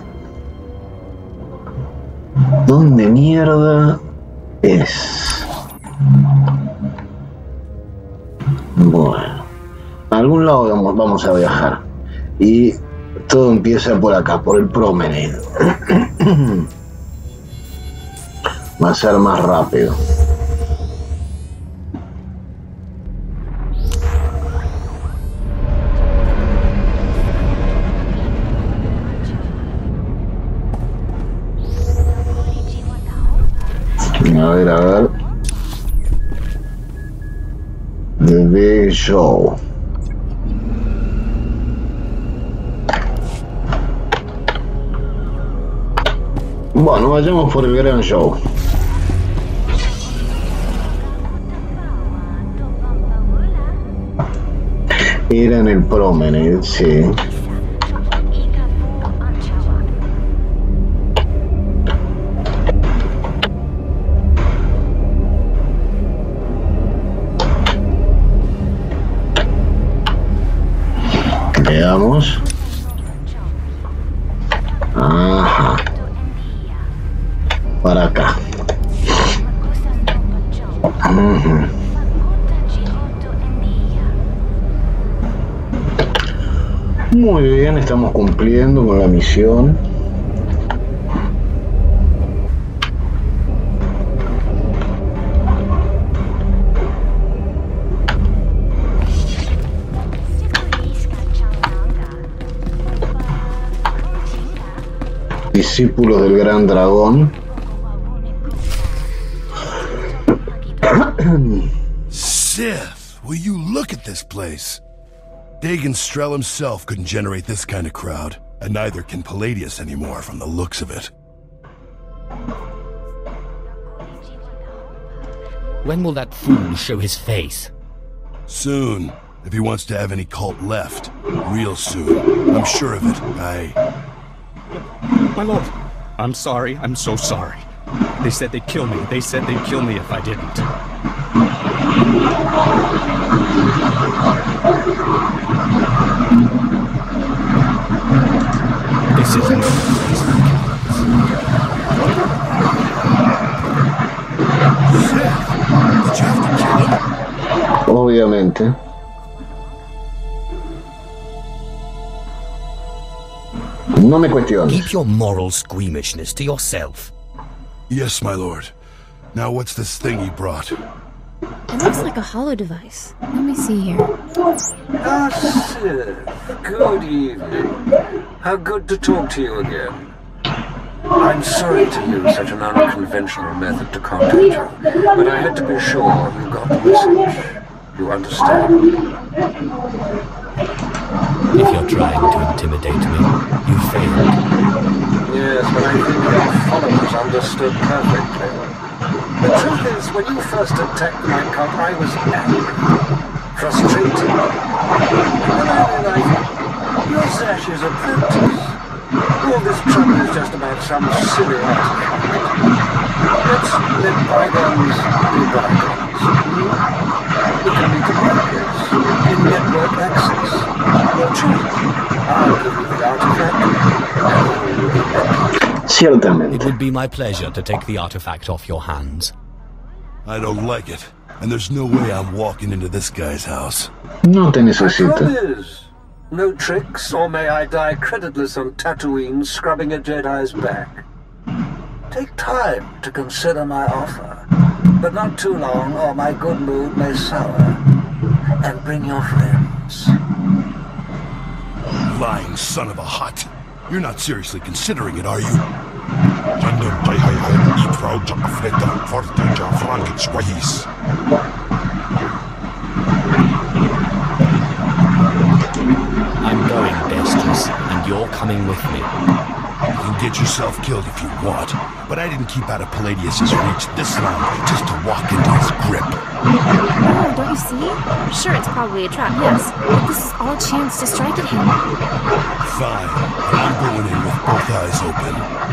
¿Dónde mierda es? Bueno. A algún lado vamos a viajar. Y todo empieza por acá, por el Promenade. Va a ser más rápido. A ver. The Big Show. Bueno, vayamos por el gran show. Era en el Promenade, sí. Veamos. Ajá. Para acá. Muy bien, estamos cumpliendo con la misión. Discípulos del Gran Dragón. Sith, will you look at this place? Dagon Strel himself couldn't generate this kind of crowd, and neither can Palladius anymore from the looks of it. When will that fool show his face? Soon, if he wants to have any cult left. Real soon. I'm sure of it. My lord, I'm sorry. I'm so sorry. They said they'd kill me. They said they'd kill me if I didn't. This isn't the place for Did you have to kill him? Obviamente. No me cuestiones. Keep your moral squeamishness to yourself. Yes, my lord. Now what's this thing he brought? It looks like a hollow device. Let me see here. Ah, Sith. Good evening. How good to talk to you again. I'm sorry to use such an unconventional method to contact you, but I had to be sure you got the message. You understand? If you're trying to intimidate me, you failed. Yes, but I think your followers understood perfectly. The truth is, when you first attacked my cult, I was angry, frustrated. And then I realized, you're Zash's apprentice. All this trouble is just about some silly artifact. Let's let bygones be bygones. We can meet in markets, in network access. Your choice. I'll give you the artifact, and you'll be happy. Ciertamente. It would be my pleasure to take the artifact off your hands. I don't like it, and there's no way I'm walking into this guy's house. No te I necesito. promise. No tricks, or may I die creditless on Tatooine scrubbing a Jedi's back. Take time to consider my offer, but not too long, or my good mood may sour. And bring your friends. Lying son of a hut. You're not seriously considering it, are you? I'm going, Bestus, and you're coming with me. You can get yourself killed if you want, but I didn't keep out of Palladius' reach this long just to walk into his grip. Oh, don't you see? Sure, it's probably a trap, yes, but this is all a chance to strike at him. Fine, but I'm going in with both eyes open.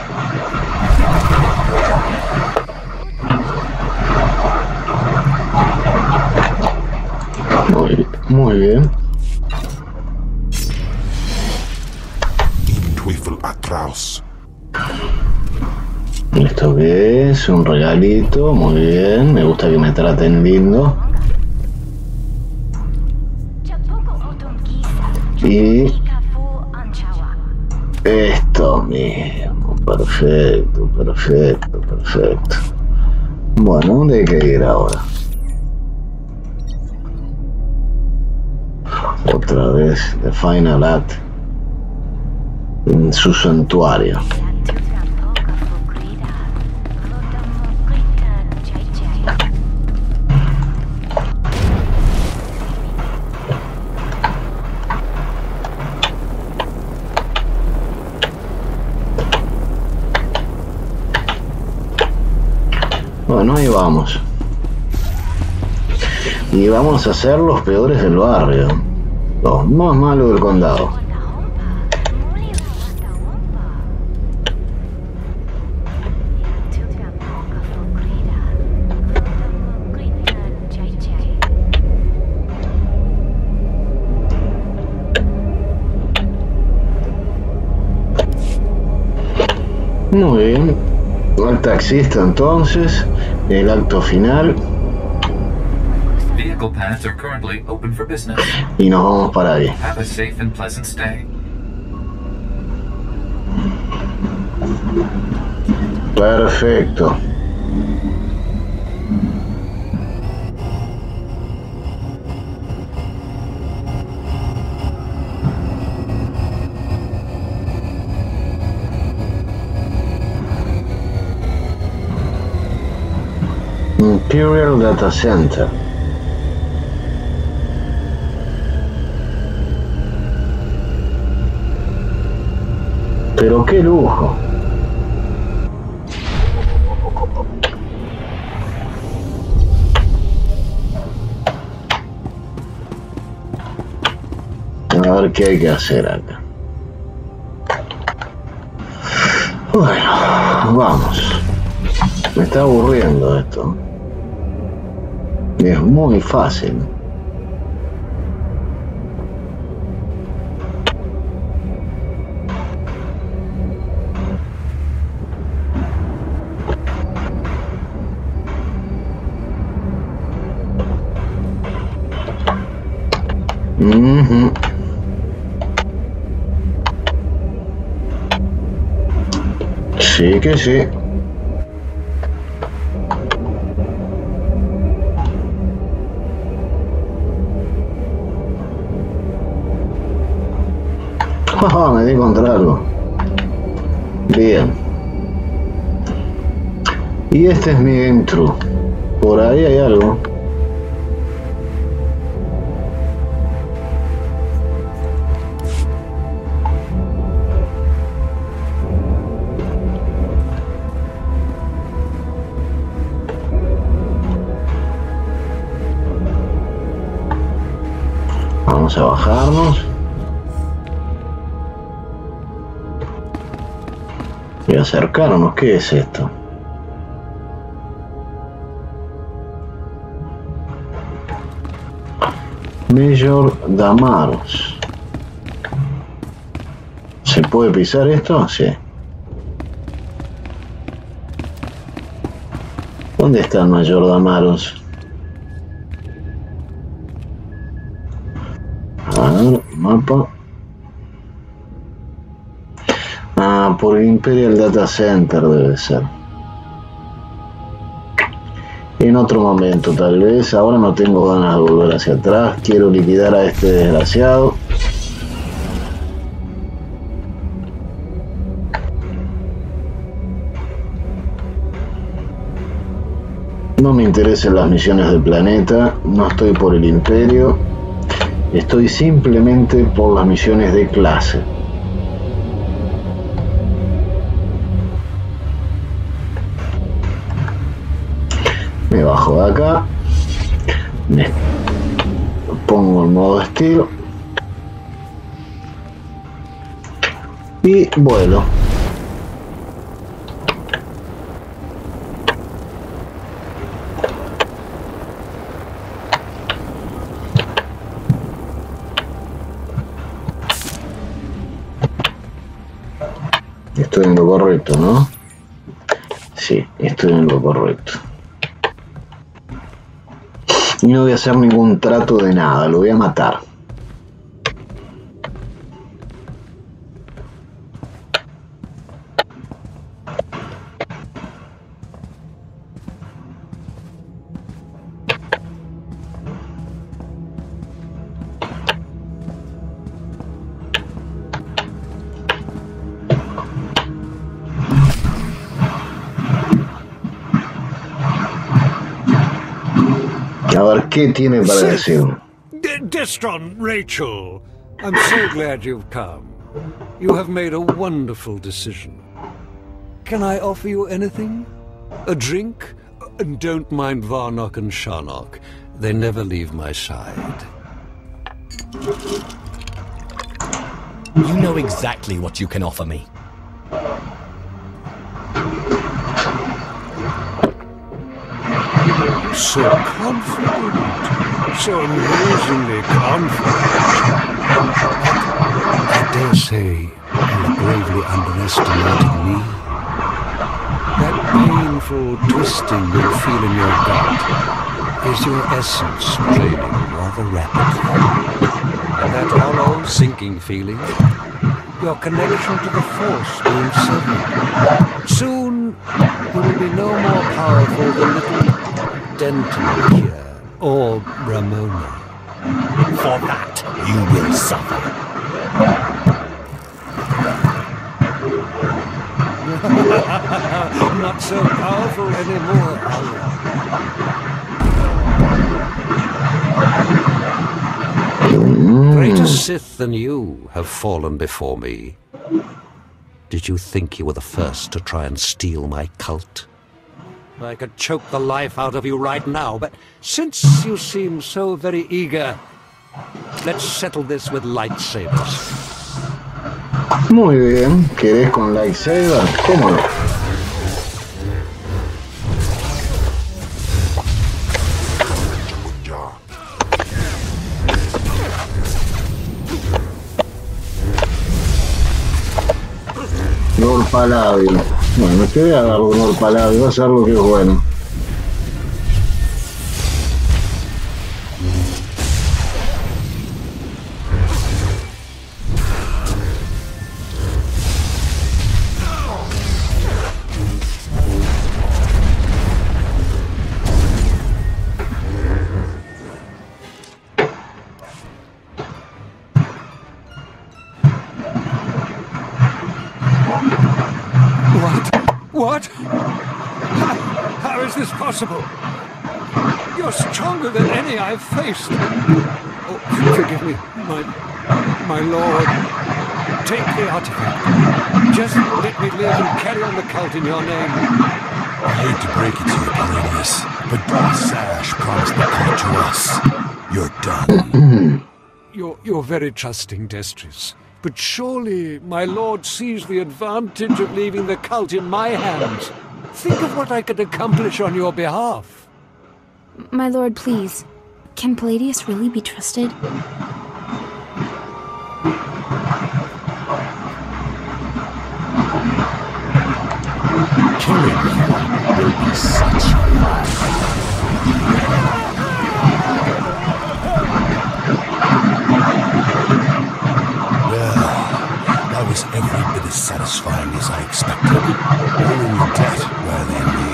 Muy bien. ¿Esto qué es? Un regalito, muy bien. Me gusta que me traten lindo. Y esto mismo, perfecto, perfecto, perfecto. Bueno, ¿dónde hay que ir ahora? Otra vez, The Final Act, en su santuario. Bueno, ahí vamos. Y vamos a ser los peores del barrio. Los más malos del condado. Muy bien. El taxista entonces. El acto final. Vehicle paths are currently open for business. Y nos vamos para ahí. Have a safe and pleasant stay. Perfecto. Imperial Data Center. Pero qué lujo. A ver qué hay que hacer acá. Bueno, vamos. Me está aburriendo esto. Es muy fácil. Sí que sí. Me di contra algo. Bien. Y este es mi game true. Por ahí hay algo. Vamos a bajarnos. Y acercarnos. ¿Qué es esto? Major Damaros. ¿Se puede pisar esto? Sí. ¿Dónde está el Mayor Damaros? A ver, mapa. Ah, por Imperial Data Center debe ser. En otro momento, tal vez. Ahora no tengo ganas de volver hacia atrás. Quiero liquidar a este desgraciado. No me interesan las misiones del planeta. No estoy por el Imperio. Estoy simplemente por las misiones de clase. Me bajo de acá, me pongo en modo estilo y vuelo. Estoy en lo correcto, ¿no? Sí, estoy en lo correcto. Y no voy a hacer ningún trato de nada, lo voy a matar. ¿Qué tiene para decir? Destron, Rachel, I'm so glad you've come. You have made a wonderful decision. Can I offer you anything? A drink? And don't mind Varnock and Sharnock. They never leave my side. You know exactly what you can offer me. So confident. So amazingly confident. I dare say you're gravely underestimating me. That painful twisting you feel in your gut is your essence draining rather rapidly. And that hollow, sinking feeling, your connection to the Force being severed. Soon, you will be no more powerful than little Denton here, or Ramona. For that, you will suffer. Not so powerful anymore, Greater Sith than you have fallen before me. Did you think you were the first to try and steal my cult? I could choke the life out of you right now, but since you seem so very eager, let's settle this with lightsabers. Muy bien, ¿querés con lightsaber? ¿Cómo no? Lord Paladio. Bueno, te voy a dar Lord Paladio, va a ser lo que es bueno. What? How is this possible? You're stronger than any I've faced. Oh, forgive me, my lord. Take the artifact. Just let me live and carry on the cult in your name. I hate to break it to you, Palladius, but Boss Sash promised the cult to us. You're done. You're very trusting, Destris. But surely my lord sees the advantage of leaving the cult in my hands. Think of what I could accomplish on your behalf. My lord, please. Can Palladius really be trusted? Killing you will be such a lie. That was every bit as satisfying as I expected. You're in your debt, Riley and me.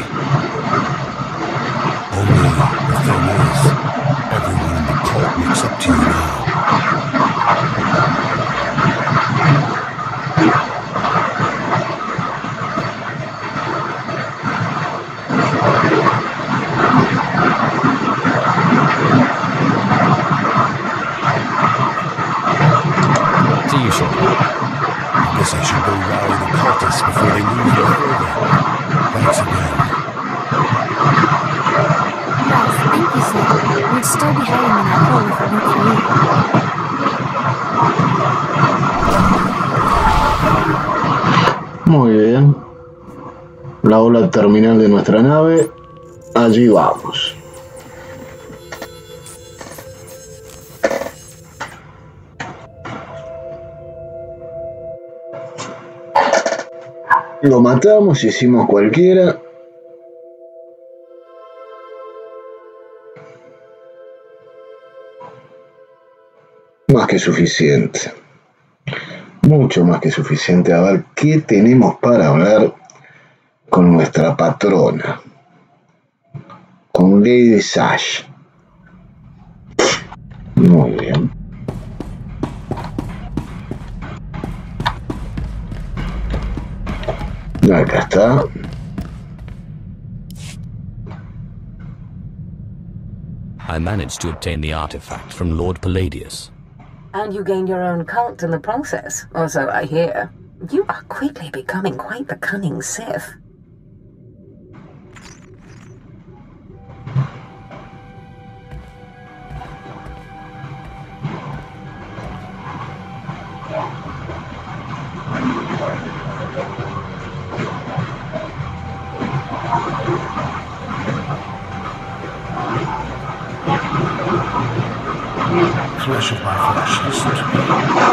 Only, the thing is, everyone in the cult looks up to you now. See you shortly. I guess I should go rally the cultists before they lose me further. Thanks again. Yes, thank you, sir. We'd still be hiding in that hole if it weren't for you. Muy bien. La ola terminal de nuestra nave. Allí vamos. Lo matamos, hicimos cualquiera. Más que suficiente. Mucho más que suficiente. A ver qué tenemos para hablar con nuestra patrona. Con Lady Sash. Muy bien. Acá está. I managed to obtain the artifact from Lord Palladius. And you gained your own cult in the process, or so I hear. You are quickly becoming quite the cunning Sith. Flesh of my flesh, listen to me.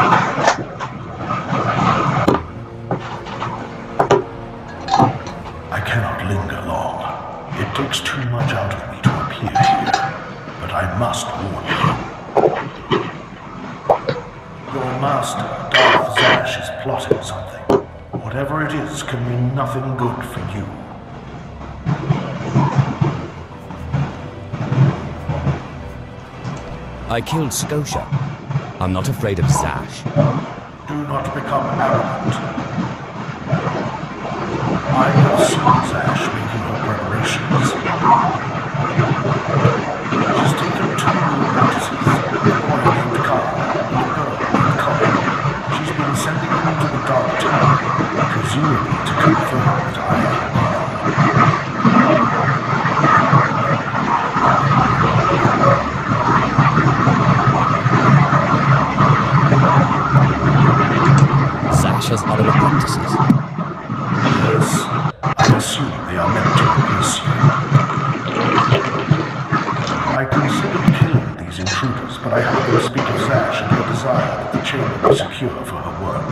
I cannot linger long. It takes too much out of me to appear here, but I must warn you. Your master, Darth Zash, is plotting something. Whatever it is can mean nothing good for you. I killed Scotia. I'm not afraid of Zash. Do not become arrogant. I have seen Zash making her preparations. She's taken 2 new apprentices, a boy named Carl and a girl named Colin. She's been sending them to the Dark Tower, presumably to confirm that I am gone. Has other apprentices. Yes, I assume they are meant to replace you. I considered killing these intruders, but I heard them speak of Zash and her desire that the chamber be secure for her work.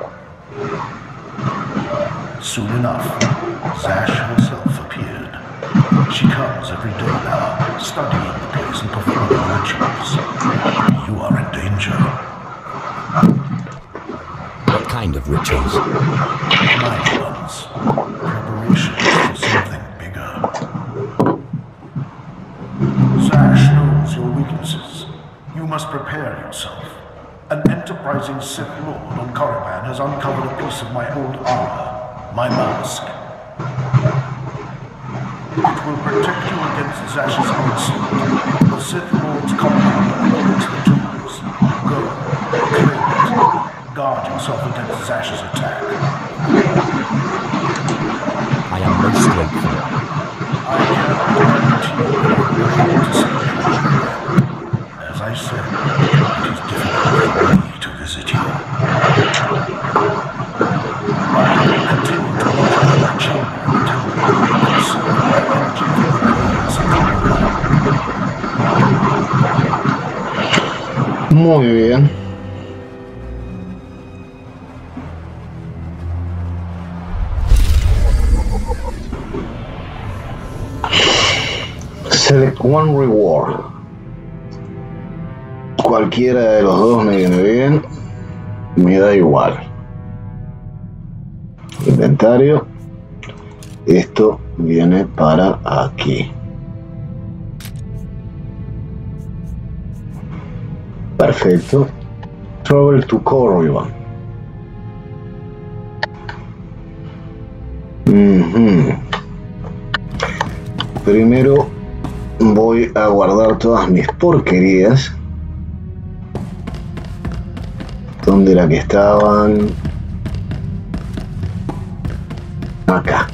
Soon enough, Zash herself appeared. She comes every day now, studying the place and performing rituals. You are in danger. What kind of rituals? Minor ones. Preparations for something bigger. Zash knows your weaknesses. You must prepare yourself. An enterprising Sith Lord on Korriban has uncovered a piece of my old armor, my mask. It will protect you against Zash's onslaught. The Sith Lord's compound holds the tools. Go, claim it. Guard yourself against Zash's attack. I am most grateful. I cannot guarantee you to see you. As I said, it is difficult for me to visit you. I will continue to look at the chamber until you consume my energy for the remains of the Muy bien. Select one reward. Cualquiera de los dos me viene bien. Me da igual. Inventario. Esto viene para aquí. Perfecto. Travel to Korriban. Primero voy a guardar todas mis porquerías. ¿Dónde era que estaban? Acá.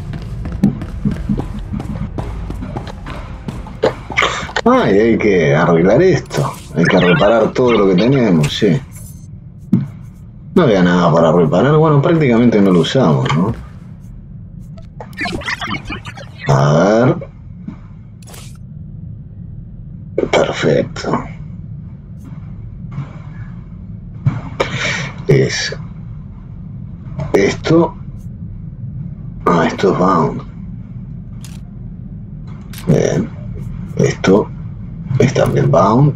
Ah, y hay que arreglar esto. Hay que reparar todo lo que tenemos, sí. No había nada para reparar. Bueno, prácticamente no lo usamos, ¿no? A ver. Perfecto. Es esto. Ah, esto es bound. Bien. Esto es también bound.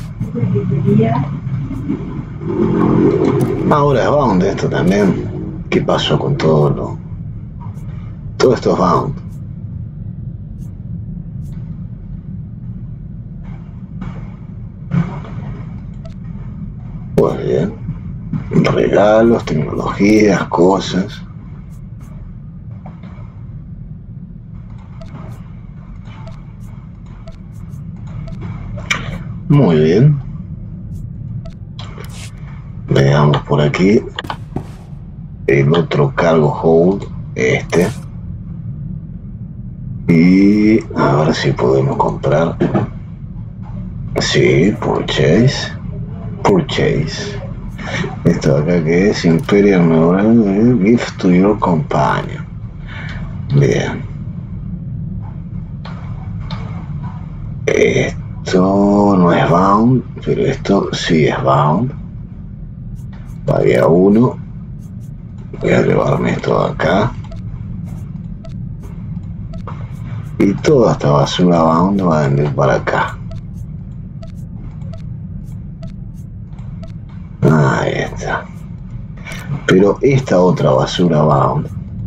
Ahora es bound esto también. ¿Qué pasó con todo lo? Todo esto es bound. Pues bien. Regalos, tecnologías, cosas. Muy bien. Veamos por aquí. El otro cargo hold, este. Y a ver si podemos comprar. Sí, purchase. Esto de acá que es Imperial Memorial Gift to your companion. Bien. Esto no es bound, pero esto sí es bound. Pagué 1. Voy a llevarme esto de acá. Y toda esta basura bound va a venir para acá. Ahí está. Pero esta otra basura bound,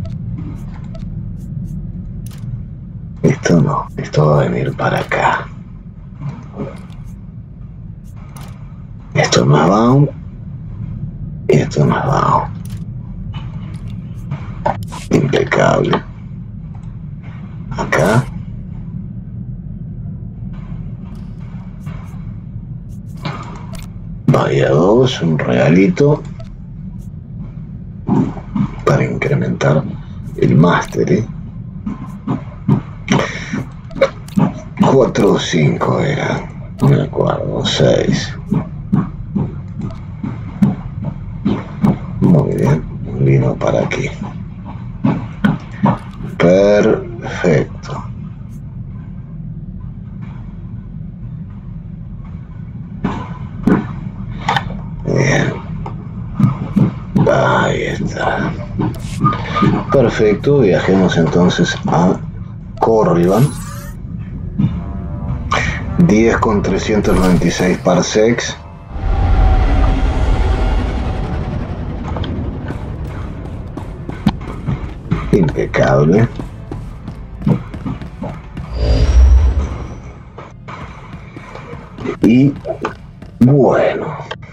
esto no, esto va a venir para acá. Esto no es bound y esto no es bound. Impecable. Acá. Vaya 2, un regalito para incrementar el máster. 4 o 5 era, no me acuerdo, 6. Muy bien, vino para aquí. Perfecto. Bien. Ahí está. Perfecto, viajemos entonces a Corriban. 10 con 396 parsecs. Impecable. Y bueno,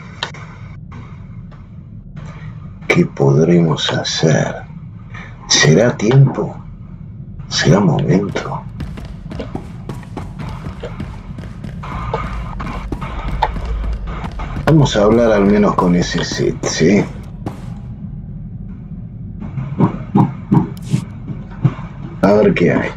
¿qué podremos hacer? ¿Será tiempo? ¿Será momento? Vamos a hablar al menos con ese Sith, ¿sí? A ver qué hay.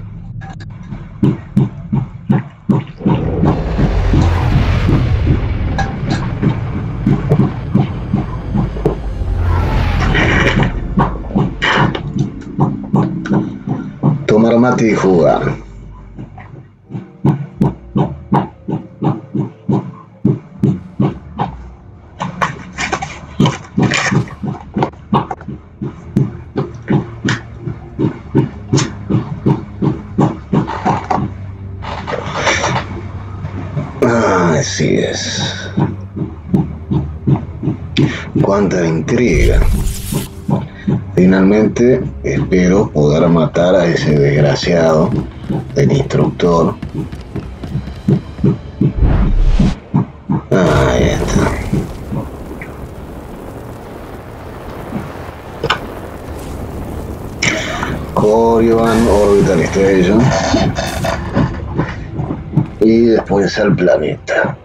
Tomar mate y jugar. Así es. Cuánta intriga. Finalmente espero poder matar a ese desgraciado del instructor. Ahí está. Corriban Orbital Station. Y después al planeta.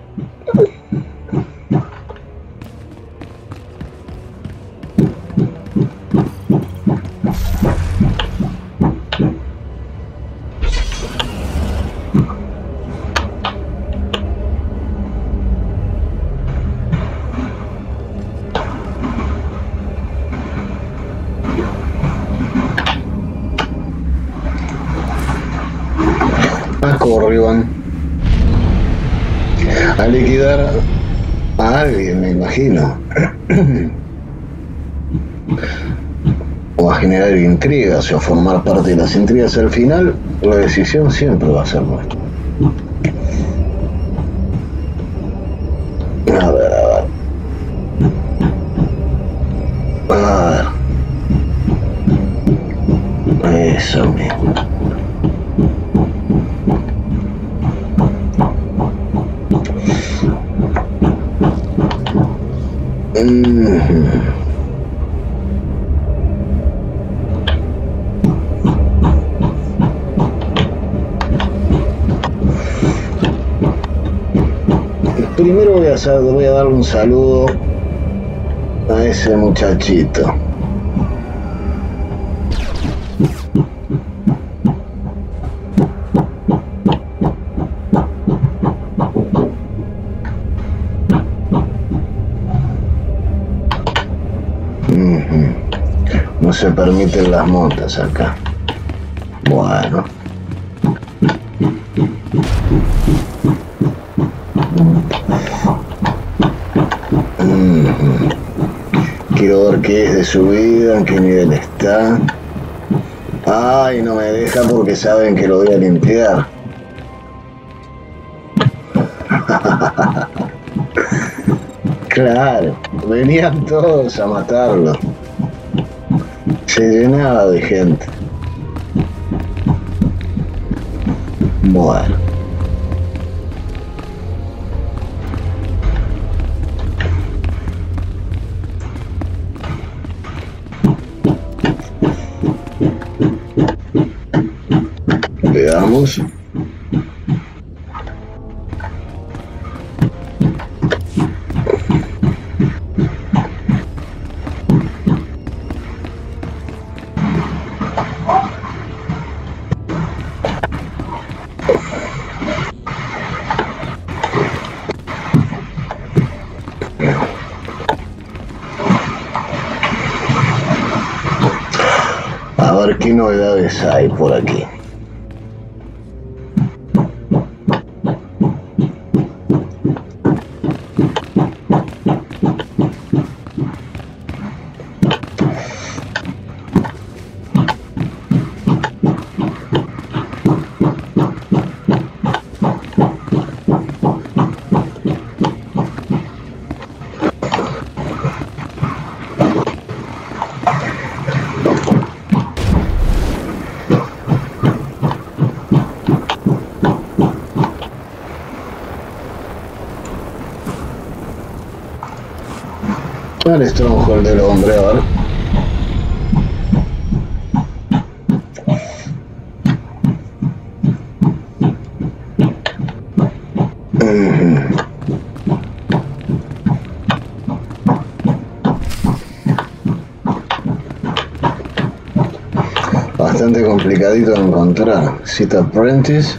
A Corriban. A liquidar a alguien, me imagino. O a generar intrigas o a formar parte de las intrigas. Al final, la decisión siempre va a ser nuestra. A ver, a ver. A ver. Eso mismo. primero voy a darle un saludo a ese muchachito. No se permiten las motas acá. Bueno. Quiero ver qué es de su vida, en qué nivel está. Ay, no me deja porque saben que lo voy a limpiar. Claro, venían todos a matarlo. Se llenaba de gente. Bueno. Veamos. A ver qué novedades hay por aquí. El Stronghold del hombre, a ver. Bastante complicadito de encontrar. Cita Apprentice.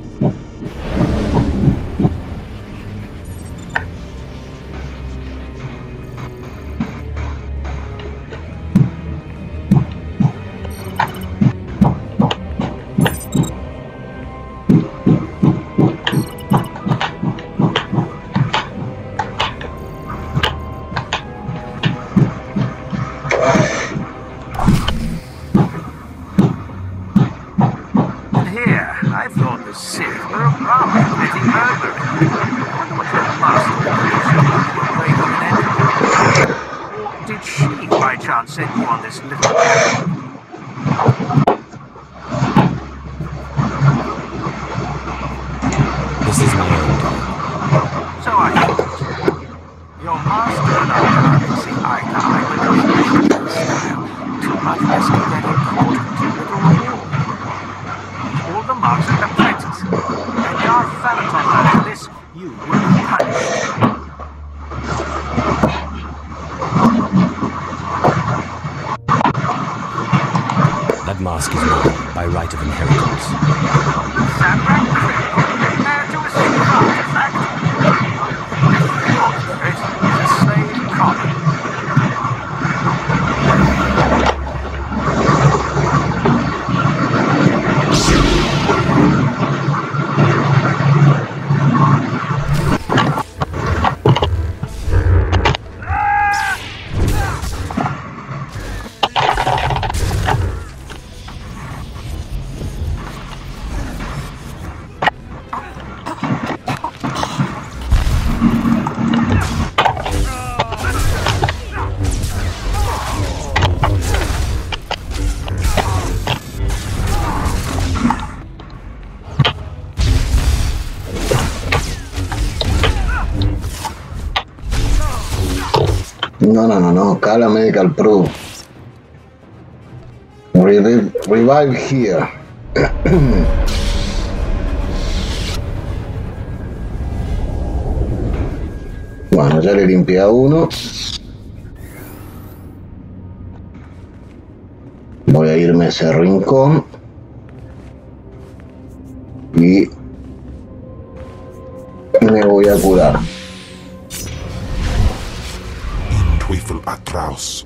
No, Kala Medical Pro. Revive here. Bueno, ya le limpié a uno. Voy a irme a ese rincón. Y me voy a curar. In Teufel atraus.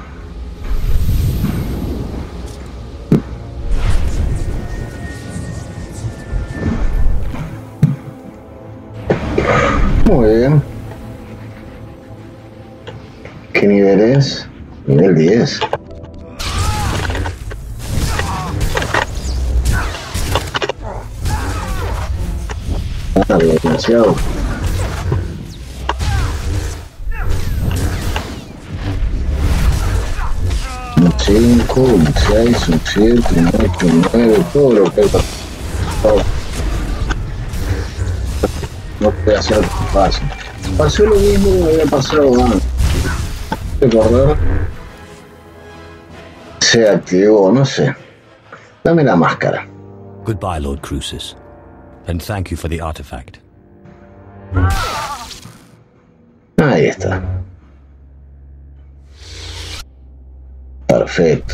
Muy bien. ¿Qué nivel es? Nivel 10. Ah, demasiado. Un 5, un 6, un 7, un 8, un 9, todo lo que es. No puede ser fácil. Pasó lo mismo que había pasado antes. Recordar. Se activó, no sé. Dame la máscara. Goodbye, Lord Crucis. And thank you for the artifact. Ahí está. Perfecto.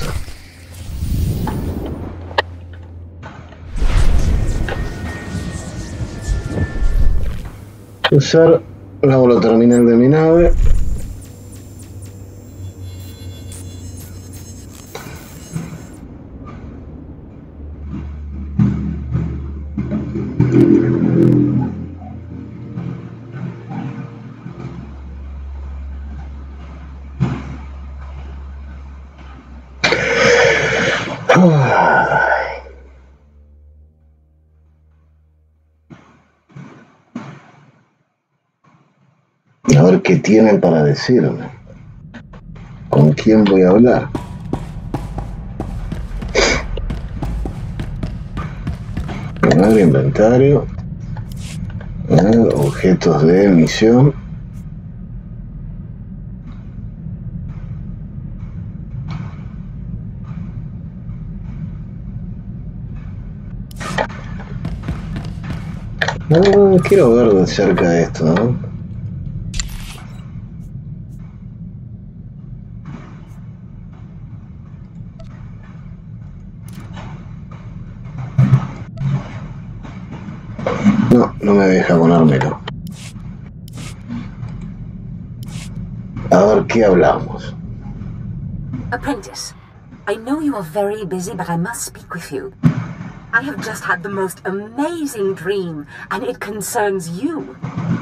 Usar la bola terminal de mi nave. A ver qué tienen para decirme. ¿Con quién voy a hablar? A ver, inventario. A ver, objetos de emisión. Quiero ver de cerca esto, ¿no? No me deja ponérmelo. A ver qué hablamos. Apprentice, I know you are very busy, but I must speak with you. I have just had the most amazing dream, and it concerns you.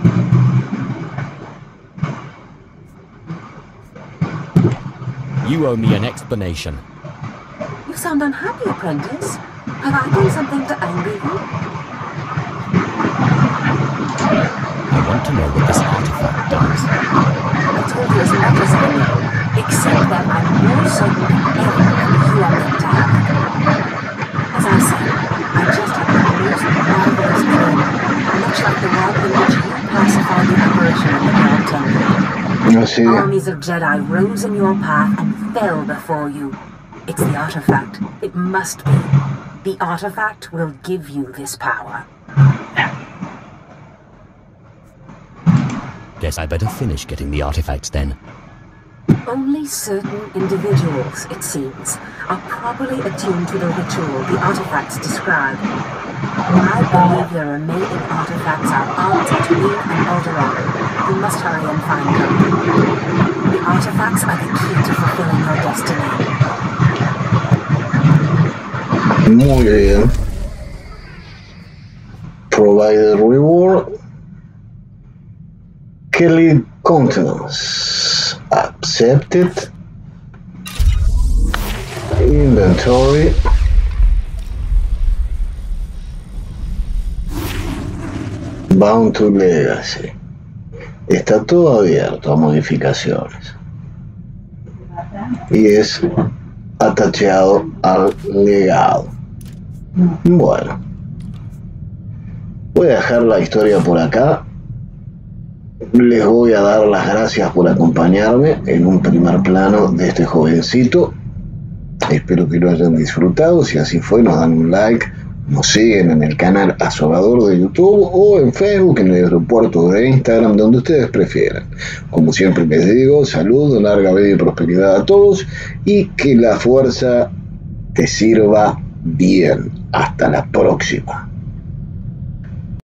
You owe me an explanation. You sound unhappy, Apprentice. Have I done something to anger you? I want to know what this artifact does. I told you as much as I know, except that I'm more certain than ever that you are meant to have it. As I said, I just had the most marvelous dream, much like the one in which you pacified the apparition in the Grand Temple. Armies of Jedi rose in your path and fell before you. It's the artifact. It must be. The artifact will give you this power. Guess I better finish getting the artifacts then. Only certain individuals, it seems, are properly attuned to the ritual the artifacts describe. I believe the remaining artifacts are Aunt Tatooine and Alderaan. You must hurry and find them. The artifacts are the key to fulfilling your destiny. Muy bien. Provide reward. Kelly Countenance. Accepted. Inventory. Bound to Legacy. Está todo abierto a modificaciones. Y es atacheado al legado. Bueno. Voy a dejar la historia por acá. Les voy a dar las gracias por acompañarme en un primer plano de este jovencito. Espero que lo hayan disfrutado. Si así fue, nos dan un like, Nos siguen en el canal Asolador de YouTube o en Facebook, en el aeropuerto de Instagram, donde ustedes prefieran. Como siempre les digo, salud, larga vida y prosperidad a todos y que la fuerza te sirva bien. Hasta la próxima.